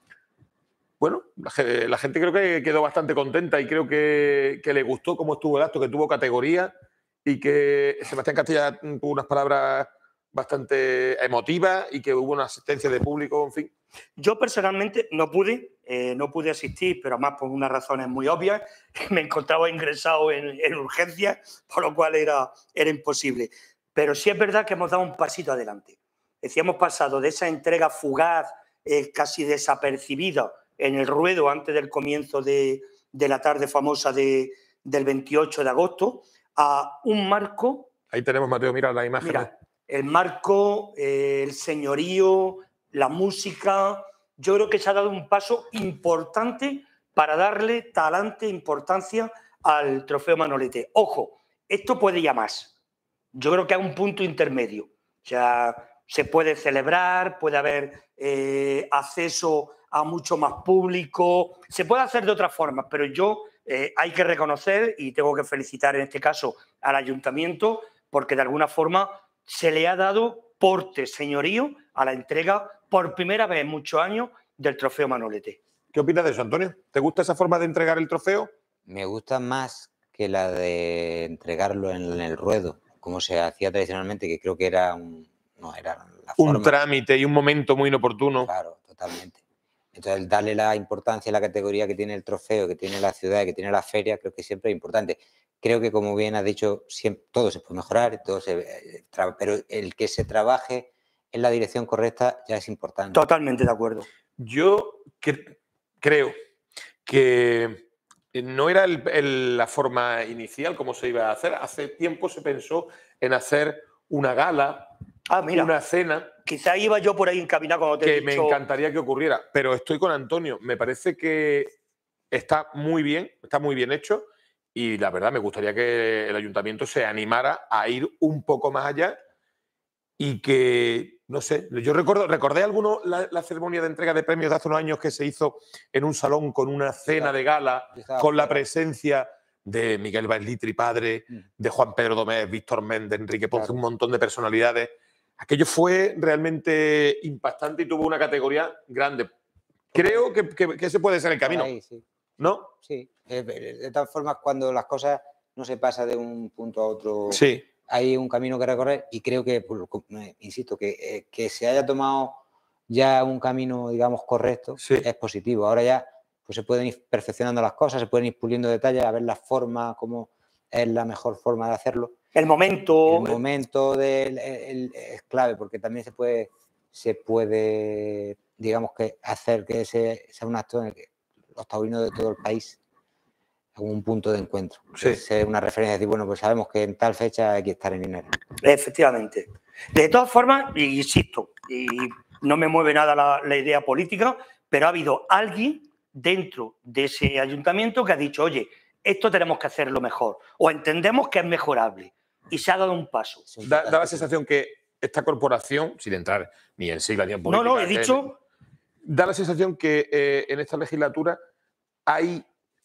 C: Bueno, la, la gente creo que quedó bastante contenta y creo que, que le gustó cómo estuvo el acto, que tuvo categoría y que Sebastián Castella tuvo unas palabras bastante emotivas y que hubo una asistencia de público, en fin.
E: Yo personalmente no pude, eh, no pude asistir, pero además por unas razones muy obvias. Me encontraba ingresado en, en urgencias, por lo cual era, era imposible. Pero sí es verdad que hemos dado un pasito adelante. Es decir, hemos pasado de esa entrega fugaz, eh, casi desapercibida, en el ruedo antes del comienzo de, de la tarde famosa de, del veintiocho de agosto, a un marco...
C: Ahí tenemos, Mateo, mira la imagen.
E: Mira, el marco, eh, el señorío, la música... Yo creo que se ha dado un paso importante para darle talante, importancia al trofeo Manolete. Ojo, esto puede ir a más. Yo creo que hay un punto intermedio. O sea, se puede celebrar, puede haber eh, acceso a mucho más público, se puede hacer de otras formas, pero yo eh, hay que reconocer, y tengo que felicitar en este caso al ayuntamiento, porque de alguna forma se le ha dado porte, señorío, a la entrega por primera vez en muchos años del trofeo Manolete.
C: ¿Qué opinas de eso, Antonio? ¿Te gusta esa forma de entregar el trofeo?
D: Me gusta más que la de entregarlo en el ruedo, como se hacía tradicionalmente, que creo que era un, no, era la forma.
C: Un trámite y un momento muy inoportuno.
D: Claro, totalmente. Entonces, darle la importancia a la categoría que tiene el trofeo, que tiene la ciudad, que tiene la feria, creo que siempre es importante. Creo que, como bien has dicho, siempre, todo se puede mejorar, todo se, pero el que se trabaje en la dirección correcta ya es importante.
E: Totalmente de acuerdo.
C: Yo que, creo que no era el, el, la forma inicial como se iba a hacer. Hace tiempo se pensó en hacer una gala,
E: ah, mira,
C: una cena.
E: Quizá iba yo por ahí encaminado cuando te
C: que
E: he dicho...
C: me encantaría que ocurriera, pero estoy con Antonio. Me parece que está muy bien, está muy bien hecho y la verdad me gustaría que el ayuntamiento se animara a ir un poco más allá y que, no sé, yo recuerdo, recordé alguno la, la ceremonia de entrega de premios de hace unos años que se hizo en un salón con una cena de gala, con la presencia de Miguel Bailitri, padre, de Juan Pedro Domés, Víctor Méndez, Enrique Ponce, un montón de personalidades. Aquello fue realmente impactante y tuvo una categoría grande. Creo que, que, que ese puede ser el camino.
D: Ahí, sí.
C: ¿No?
D: Sí. De todas formas, cuando las cosas no se pasan de un punto a otro,
C: sí.
D: hay un camino que recorrer y creo que, insisto, que, que se haya tomado ya un camino, digamos, correcto,
C: sí.
D: es positivo. Ahora ya pues se pueden ir perfeccionando las cosas, se pueden ir puliendo detalles, a ver la forma, cómo es la mejor forma de hacerlo.
E: El momento.
D: El momento del, el, el, es clave, porque también se puede, se puede, digamos, que hacer que ese sea un acto en el que los taurinos de todo el país hagan un punto de encuentro.
C: Sí.
D: Ser una referencia, decir, bueno, pues sabemos que en tal fecha hay que estar en Linares.
E: Efectivamente. De todas formas, insisto, y no me mueve nada la, la idea política, pero ha habido alguien dentro de ese ayuntamiento que ha dicho, oye, esto tenemos que hacerlo mejor, o entendemos que es mejorable, y se ha dado un paso.
C: Da, da la sensación que esta corporación, sin entrar ni en siglas ni en política...
E: No, no, he dicho...
C: Da la sensación que eh, en esta legislatura hay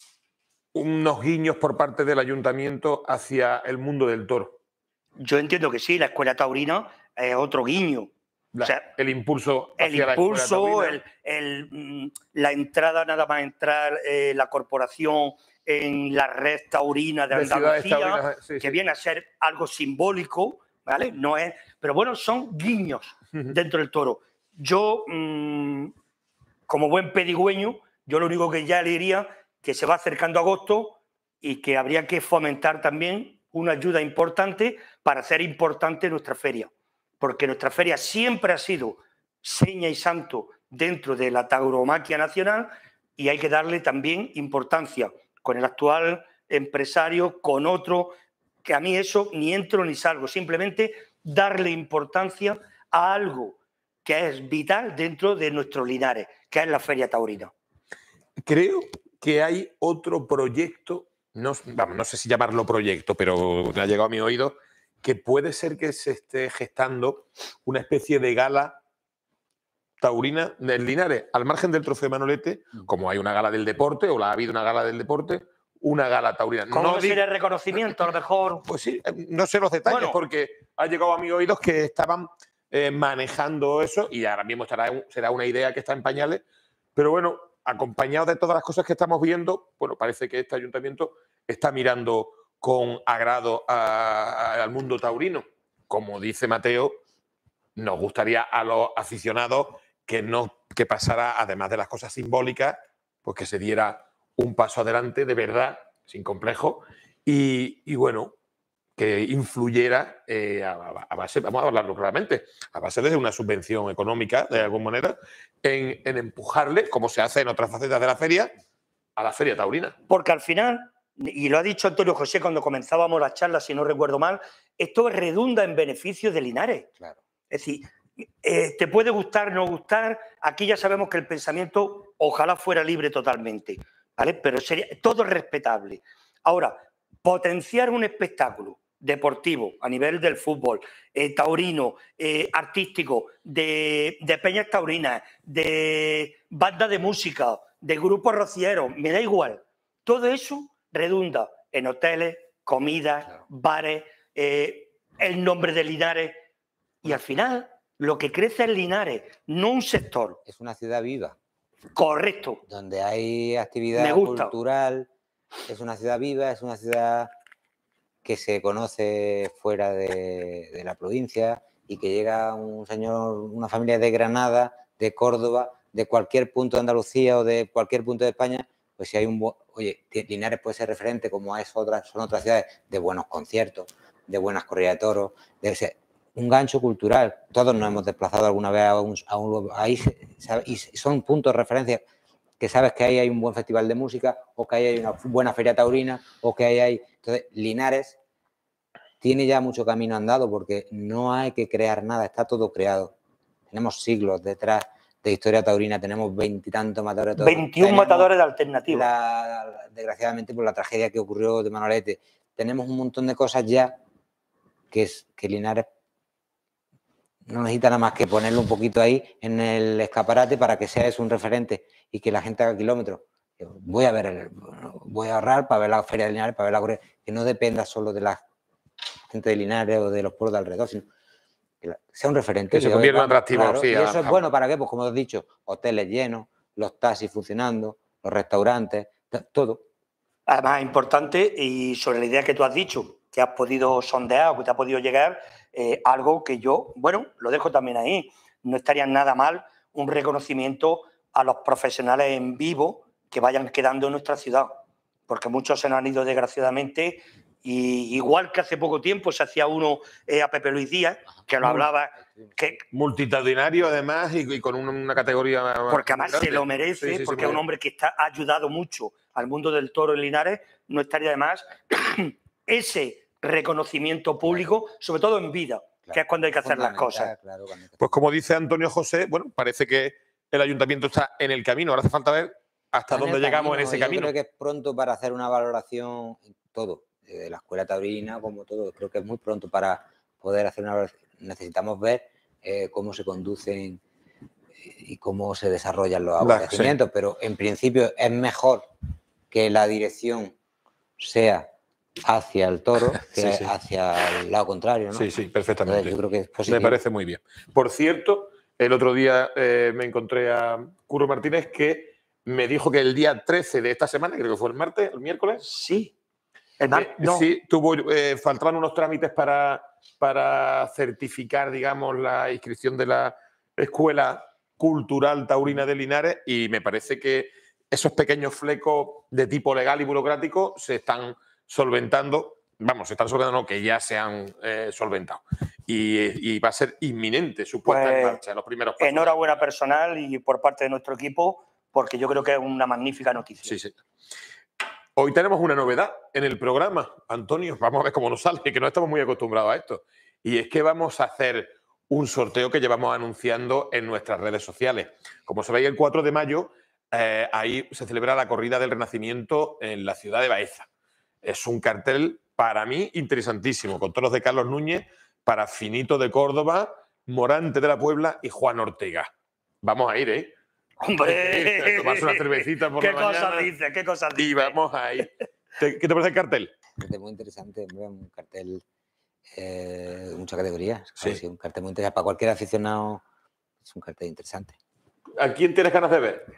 C: unos guiños por parte del ayuntamiento hacia el mundo del toro.
E: Yo entiendo que sí, la escuela taurina es otro guiño.
C: La,
E: o sea,
C: el impulso
E: el
C: hacia
E: impulso,
C: la
E: el, el, la entrada nada más entrar eh, la corporación en la red taurina de, de Andalucía, taurinas, sí, que sí. viene a ser algo simbólico, ¿vale? No es, pero bueno, son guiños uh-huh. dentro del toro. Yo, mmm, como buen pedigüeño, yo lo único que ya le diría que se va acercando agosto y que habría que fomentar también una ayuda importante para hacer importante nuestra feria. Porque nuestra feria siempre ha sido seña y santo dentro de la tauromaquia nacional y hay que darle también importancia con el actual empresario, con otro, que a mí eso ni entro ni salgo, simplemente darle importancia a algo que es vital dentro de nuestros Linares, que es la feria taurina.
C: Creo que hay otro proyecto, no, vamos, no sé si llamarlo proyecto, pero me ha llegado a mi oído, que puede ser que se esté gestando una especie de gala taurina del Linares, al margen del trofeo Manolete, como hay una gala del deporte, o la ha habido una gala del deporte, una gala taurina.
E: ¿Cómo no sería el reconocimiento, a lo mejor?
C: Pues sí, no sé los detalles, bueno, porque ha llegado a mis oídos que estaban eh, manejando eso y ahora mismo estará, será una idea que está en pañales, pero bueno, acompañado de todas las cosas que estamos viendo, bueno, parece que este ayuntamiento está mirando con agrado a, a, al mundo taurino. Como dice Mateo, nos gustaría a los aficionados que no que pasara, además de las cosas simbólicas, pues que se diera un paso adelante de verdad, sin complejo, y, y bueno, que influyera eh, a, a base, vamos a hablarlo claramente, a base de una subvención económica, de alguna manera, en, en empujarle, como se hace en otras facetas de la feria, a la feria taurina.
E: Porque al final, y lo ha dicho Antonio José cuando comenzábamos la charla, si no recuerdo mal, esto redunda en beneficio de Linares.
D: Claro.
E: Es decir, eh, te puede gustar, no gustar, aquí ya sabemos que el pensamiento ojalá fuera libre totalmente, ¿vale? Pero sería todo respetable. Ahora, potenciar un espectáculo deportivo a nivel del fútbol, eh, taurino, eh, artístico, de, de peñas taurinas, de banda de música, de grupos rocieros, me da igual. Todo eso redunda en hoteles, comidas, claro. bares, eh, el nombre de Linares y al final lo que crece es Linares, no un sector.
D: Es una ciudad viva.
E: Correcto.
D: Donde hay actividad cultural, es una ciudad viva, es una ciudad que se conoce fuera de, de la provincia y que llega un señor, una familia de Granada, de Córdoba, de cualquier punto de Andalucía o de cualquier punto de España, pues si hay un... Oye, Linares puede ser referente como es otras, son otras ciudades de buenos conciertos, de buenas corridas de toros, de ser un gancho cultural. Todos nos hemos desplazado alguna vez a un... A un ahí, ¿sabes? Y son puntos de referencia que sabes que ahí hay un buen festival de música o que ahí hay una buena feria taurina o que ahí hay... Entonces, Linares tiene ya mucho camino andado porque no hay que crear nada, está todo creado. Tenemos siglos detrás de historia taurina, tenemos veintitantos matadores de toros.
E: veintiún matadores de alternativa.
D: La, desgraciadamente, por la tragedia que ocurrió de Manolete, tenemos un montón de cosas ya que, es, que Linares no necesita nada más que ponerlo un poquito ahí en el escaparate para que sea eso un referente y que la gente haga kilómetros. Voy a ver, el, voy a ahorrar para ver la feria de Linares, para ver la corrida, que no dependa solo de la gente de Linares o de los pueblos de alrededor, sino que sea un referente.
C: Que se convierta en atractivo,
D: claro,
C: sí.
D: Y
C: a,
D: eso es
C: a,
D: bueno, ¿para qué? Pues como has dicho, hoteles llenos, los taxis funcionando, los restaurantes, todo.
E: Además, importante, y sobre la idea que tú has dicho, que has podido sondear o que te ha podido llegar, eh, algo que yo, bueno, lo dejo también ahí. No estaría nada mal un reconocimiento a los profesionales en vivo que vayan quedando en nuestra ciudad, porque muchos se nos han ido desgraciadamente. Y igual que hace poco tiempo se hacía uno eh, a Pepe Luis Díaz, que lo hablaba... Que,
C: multitudinario además y, y con una, una categoría...
E: Porque además grande. Se lo merece, sí, sí, porque es un hombre que está, ha ayudado mucho al mundo del toro en Linares, no estaría de más ese reconocimiento público, claro. Sobre todo en vida, claro. Que es cuando hay que hacer las cosas.
C: Claro, pues como dice Antonio José, bueno, parece que el ayuntamiento está en el camino, ahora hace falta ver hasta dónde llegamos camino, en ese
D: yo
C: camino.
D: Creo que es pronto para hacer una valoración en todo. De la escuela taurina, como todo, creo que es muy pronto para poder hacer una... Necesitamos ver eh, cómo se conducen y cómo se desarrollan los acontecimientos, sí. Pero en principio es mejor que la dirección sea hacia el toro que sí, sí. hacia el lado contrario, ¿no?
C: Sí, sí, perfectamente.
D: Entonces, yo creo que es positivo.
C: Me parece muy bien. Por cierto, el otro día eh, me encontré a Curro Martínez que me dijo que el día trece de esta semana, creo que fue el martes, el miércoles...
E: Sí. Eh,
C: no. Sí, tuvo, eh, faltaban unos trámites para, para certificar, digamos, la inscripción de la Escuela Cultural Taurina de Linares y me parece que esos pequeños flecos de tipo legal y burocrático se están solventando, vamos, se están solventando, no, que ya se han eh, solventado. Y, y va a ser inminente su puesta pues, en marcha, los primeros pasos.
E: Enhorabuena personal y por parte de nuestro equipo, porque yo creo que es una magnífica noticia.
C: Sí, sí. Hoy tenemos una novedad en el programa, Antonio, vamos a ver cómo nos sale, que no estamos muy acostumbrados a esto. Y es que vamos a hacer un sorteo que llevamos anunciando en nuestras redes sociales. Como sabéis, el cuatro de mayo, eh, ahí se celebra la Corrida del Renacimiento en la ciudad de Baeza. Es un cartel, para mí, interesantísimo, con toros de Carlos Núñez, para Finito de Córdoba, Morante de la Puebla y Juan Ortega. Vamos a ir, ¿eh?
E: ¡Hombre!
C: Tomarse una cervecita por
E: ¿Qué
C: la mañana.
E: Cosas dice, ¿Qué cosas dice?
C: Y vamos ahí. ¿Qué te parece el cartel?
D: Un cartel muy interesante, un cartel eh, de mucha categoría.
C: Sí.
D: Sí, un cartel muy interesante. Para cualquier aficionado es un cartel interesante.
C: ¿A quién tienes ganas de ver?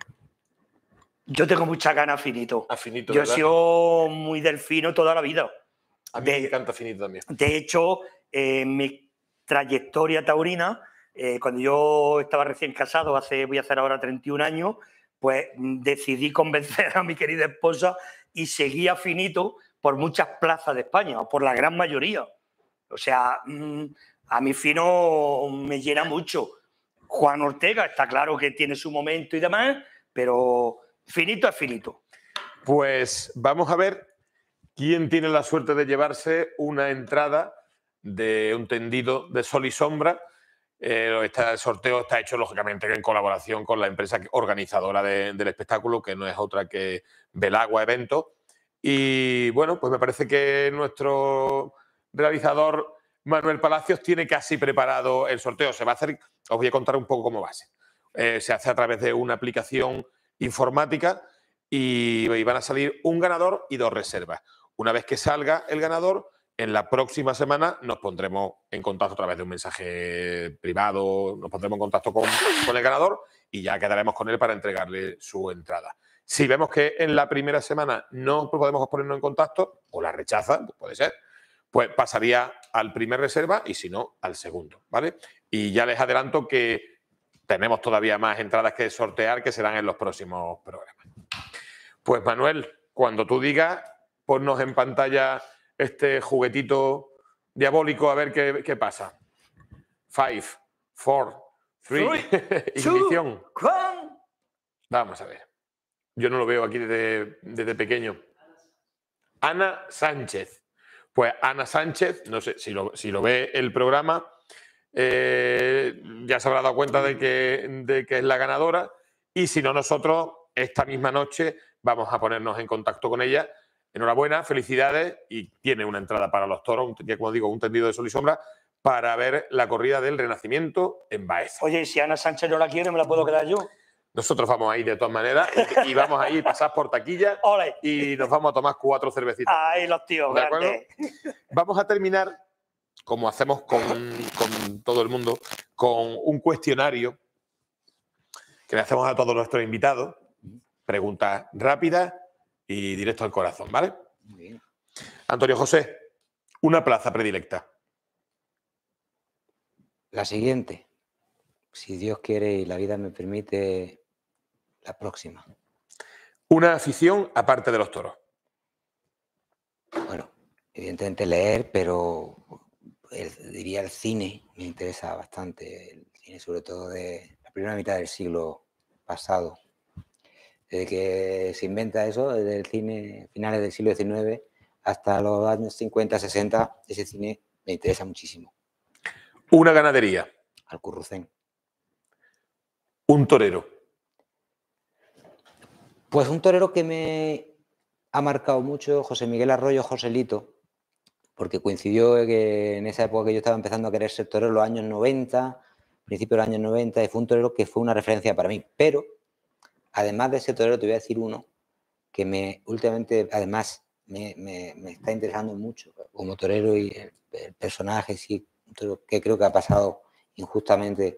E: Yo tengo muchas ganas, Finito.
C: A Finito,
E: Yo
C: ¿verdad?
E: he sido muy del fino toda la vida.
C: A mí
E: de,
C: me encanta Finito también.
E: De hecho, eh, mi trayectoria taurina... Eh, cuando yo estaba recién casado, hace, voy a hacer ahora treinta y un años, pues decidí convencer a mi querida esposa y seguí a Finito por muchas plazas de España, o por la gran mayoría. O sea, mmm, a mí Fino me llena mucho. Juan Ortega está claro que tiene su momento y demás, pero Finito es Finito.
C: Pues vamos a ver quién tiene la suerte de llevarse una entrada de un tendido de sol y sombra. Eh, este sorteo está hecho, lógicamente, en colaboración con la empresa organizadora de, del espectáculo, que no es otra que Belagua Eventos. Y, bueno, pues me parece que nuestro realizador, Manuel Palacios, tiene casi preparado el sorteo. Se va a hacer, os voy a contar un poco cómo va a ser. Eh, se hace a través de una aplicación informática y, y van a salir un ganador y dos reservas. Una vez que salga el ganador, en la próxima semana nos pondremos en contacto a través de un mensaje privado, nos pondremos en contacto con, con el ganador y ya quedaremos con él para entregarle su entrada. Si vemos que en la primera semana no podemos ponernos en contacto o la rechaza, pues puede ser, pues pasaría al primer reserva y si no, al segundo, ¿vale? Y ya les adelanto que tenemos todavía más entradas que sortear que serán en los próximos programas. Pues Manuel, cuando tú digas, ponnos en pantalla este juguetito diabólico a ver qué, qué pasa. Five, four, three, ignición. Vamos a ver. Yo no lo veo aquí desde, desde pequeño. Ana Sánchez. Pues Ana Sánchez, no sé si lo, si lo ve el programa, eh, ya se habrá dado cuenta de que, de que es la ganadora. Y si no, nosotros esta misma noche vamos a ponernos en contacto con ella. Enhorabuena, felicidades, y tiene una entrada para los toros, que como digo, un tendido de sol y sombra, para ver la corrida del Renacimiento en Baeza.
E: Oye, si Ana Sánchez no la quiere, ¿me la puedo quedar yo?
C: Nosotros vamos a ir de todas maneras y, y vamos a ir, pasar por taquilla
E: Ole.
C: y nos vamos a tomar cuatro cervecitas.
E: Ahí los tíos,
C: ¿De acuerdo?
E: grandes.
C: Vamos a terminar, como hacemos con, con todo el mundo, con un cuestionario que le hacemos a todos nuestros invitados. Preguntas rápidas y directo al corazón, ¿vale?
D: Muy bien.
C: Antonio José, una plaza predilecta.
D: La siguiente, si Dios quiere y la vida me permite, la próxima.
C: Una afición aparte de los toros.
D: Bueno, evidentemente leer, pero el, diría el cine, me interesa bastante, el cine sobre todo de la primera mitad del siglo pasado. Desde que se inventa eso, desde el cine, finales del siglo diecinueve hasta los años cincuenta, sesenta, ese cine me interesa muchísimo.
C: Una ganadería.
D: Alcurrucén.
C: Un torero.
D: Pues un torero que me ha marcado mucho, José Miguel Arroyo Joselito, porque coincidió que en esa época que yo estaba empezando a querer ser torero, en los años noventa, principios de los años noventa, y fue un torero que fue una referencia para mí. Pero, además de ese torero, te voy a decir uno que me últimamente, además, me, me, me está interesando mucho como torero y el, el personaje, sí, un torero que creo que ha pasado injustamente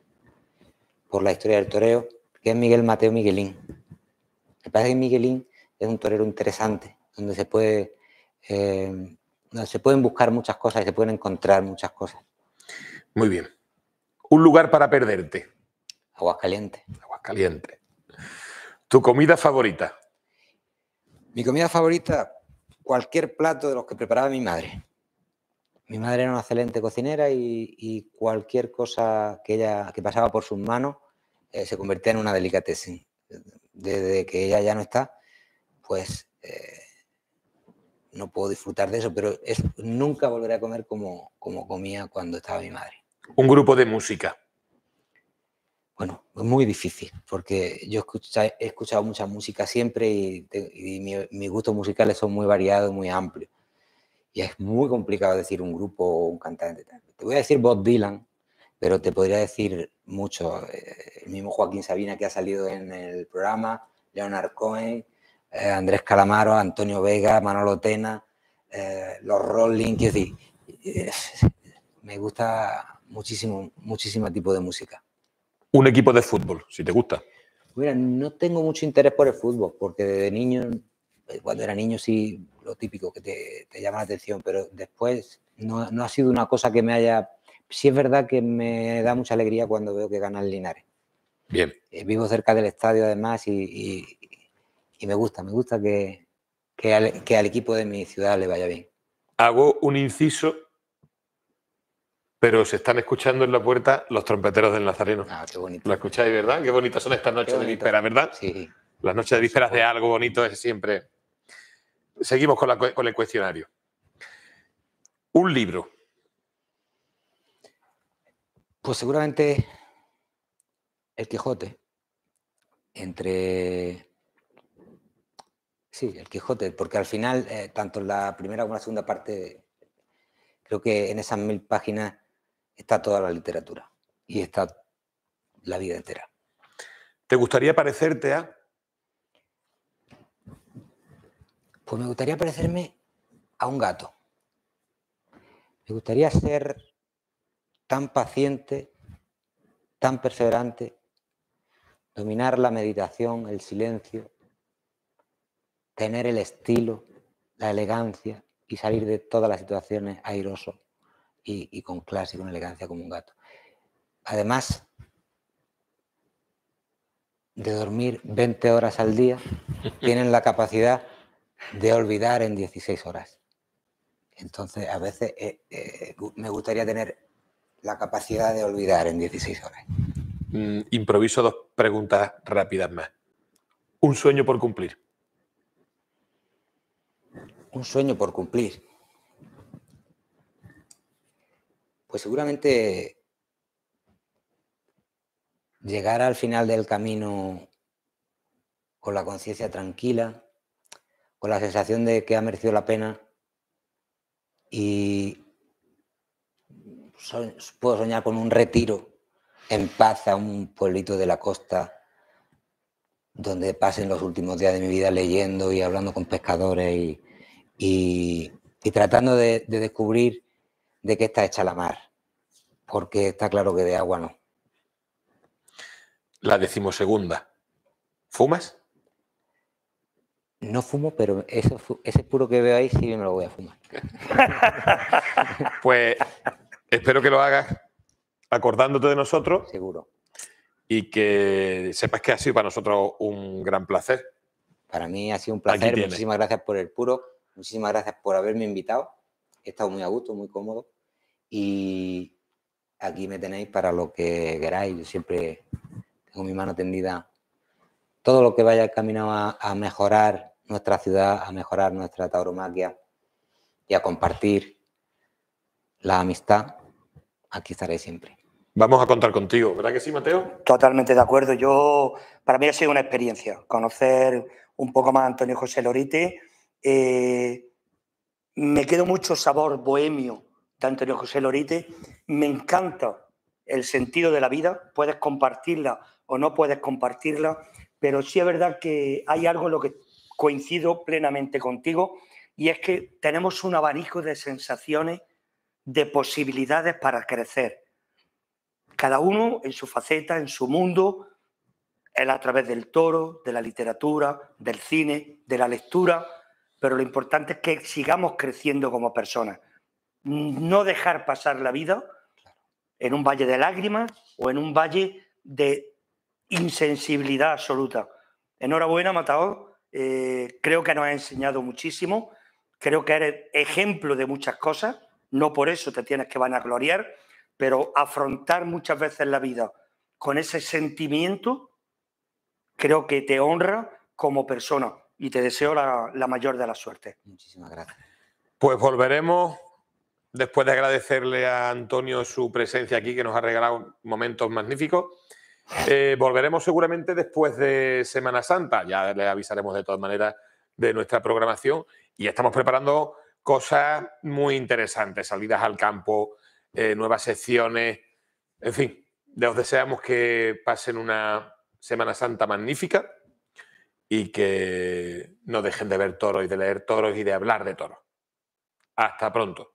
D: por la historia del toreo, que es Miguel Mateo Miguelín. Me parece que Miguelín es un torero interesante, donde se puede, eh, donde se pueden buscar muchas cosas y se pueden encontrar muchas cosas.
C: Muy bien. Un lugar para perderte.
D: Aguascalientes.
C: Aguascalientes. ¿Tu comida favorita?
D: Mi comida favorita, cualquier plato de los que preparaba mi madre. Mi madre era una excelente cocinera y, y cualquier cosa que ella que pasaba por sus manos eh, se convertía en una delicatessen. Desde que ella ya no está, pues eh, no puedo disfrutar de eso, pero es, nunca volveré a comer como, como comía cuando estaba mi madre.
C: Un grupo de música.
D: Bueno, es muy difícil, porque yo escucha, he escuchado mucha música siempre y, te, y mi, mis gustos musicales son muy variados, muy amplios. Y es muy complicado decir un grupo o un cantante. Te voy a decir Bob Dylan, pero te podría decir mucho. Eh, el mismo Joaquín Sabina que ha salido en el programa, Leonard Cohen, eh, Andrés Calamaro, Antonio Vega, Manolo Tena, eh, los Rolling, quiero decir, eh, me gusta muchísimo, muchísimo tipo de música.
C: Un equipo de fútbol, si te gusta.
D: Mira, no tengo mucho interés por el fútbol, porque desde niño, cuando era niño sí, lo típico que te, te llama la atención, pero después no, no ha sido una cosa que me haya... Sí es verdad que me da mucha alegría cuando veo que gana el Linares.
C: Bien.
D: Eh, vivo cerca del estadio además y, y, y me gusta, me gusta que, que, al, que al equipo de mi ciudad le vaya bien.
C: Hago un inciso, pero se están escuchando en la puerta los trompeteros del Nazareno.
D: Ah, qué bonito.
C: ¿Lo escucháis, verdad? Qué bonitas son estas noches de víspera, ¿verdad?
D: Sí.
C: Las noches de vísperas de algo bonito es siempre... Seguimos con, la, con el cuestionario. Un libro.
D: Pues seguramente El Quijote. Entre... Sí, El Quijote, porque al final, eh, tanto en la primera como en la segunda parte, creo que en esas mil páginas está toda la literatura y está la vida entera.
C: ¿Te gustaría parecerte a...?
D: Pues me gustaría parecerme a un gato. Me gustaría ser tan paciente, tan perseverante, dominar la meditación, el silencio, tener el estilo, la elegancia y salir de todas las situaciones airoso y, y con clase y con elegancia como un gato. Además de dormir veinte horas al día, tienen la capacidad de olvidar en dieciséis horas. Entonces, a veces eh, eh, me gustaría tener la capacidad de olvidar en dieciséis horas.
C: Mm, improviso dos preguntas rápidas más. Un sueño por cumplir.
D: Un sueño por cumplir. Pues seguramente llegar al final del camino con la conciencia tranquila, con la sensación de que ha merecido la pena y so- puedo soñar con un retiro en paz a un pueblito de la costa donde pasen los últimos días de mi vida leyendo y hablando con pescadores y, y, y tratando de, de descubrir de qué está hecha la mar, porque está claro que de agua no.
C: La decimosegunda. ¿Fumas?
D: No fumo, pero eso, ese puro que veo ahí sí me lo voy a fumar.
C: Pues espero que lo hagas acordándote de nosotros.
D: Seguro.
C: Y que sepas que ha sido para nosotros un gran placer.
D: Para mí ha sido un placer.
C: Aquí
D: muchísimas gracias por el puro. Muchísimas gracias por haberme invitado. He estado muy a gusto, muy cómodo. Y aquí me tenéis para lo que queráis. Yo siempre tengo mi mano tendida. Todo lo que vaya encaminado a, a mejorar nuestra ciudad, a mejorar nuestra tauromaquia y a compartir la amistad, aquí estaré siempre.
C: Vamos a contar contigo, ¿verdad que sí, Mateo?
E: Totalmente de acuerdo. Yo, para mí ha sido una experiencia conocer un poco más a Antonio José Lorite. Eh, me quedo mucho sabor bohemio de Antonio José Lorite. Me encanta el sentido de la vida. Puedes compartirla o no puedes compartirla, pero sí es verdad que hay algo en lo que coincido plenamente contigo, y es que tenemos un abanico de sensaciones, de posibilidades para crecer. Cada uno en su faceta, en su mundo, él a través del toro, de la literatura, del cine, de la lectura, pero lo importante es que sigamos creciendo como personas. No dejar pasar la vida en un valle de lágrimas o en un valle de insensibilidad absoluta. Enhorabuena, Matao, eh, creo que nos has enseñado muchísimo, creo que eres ejemplo de muchas cosas, no por eso te tienes que vanagloriar, pero afrontar muchas veces la vida con ese sentimiento creo que te honra como persona y te deseo la, la mayor de las suertes.
D: Muchísimas gracias.
C: Pues volveremos, después de agradecerle a Antonio su presencia aquí, que nos ha regalado momentos magníficos. Eh, volveremos seguramente después de Semana Santa, ya les avisaremos de todas maneras de nuestra programación, y estamos preparando cosas muy interesantes, salidas al campo, eh, nuevas secciones, en fin, os deseamos que pasen una Semana Santa magnífica y que no dejen de ver toros y de leer toros y de hablar de toros. Hasta pronto.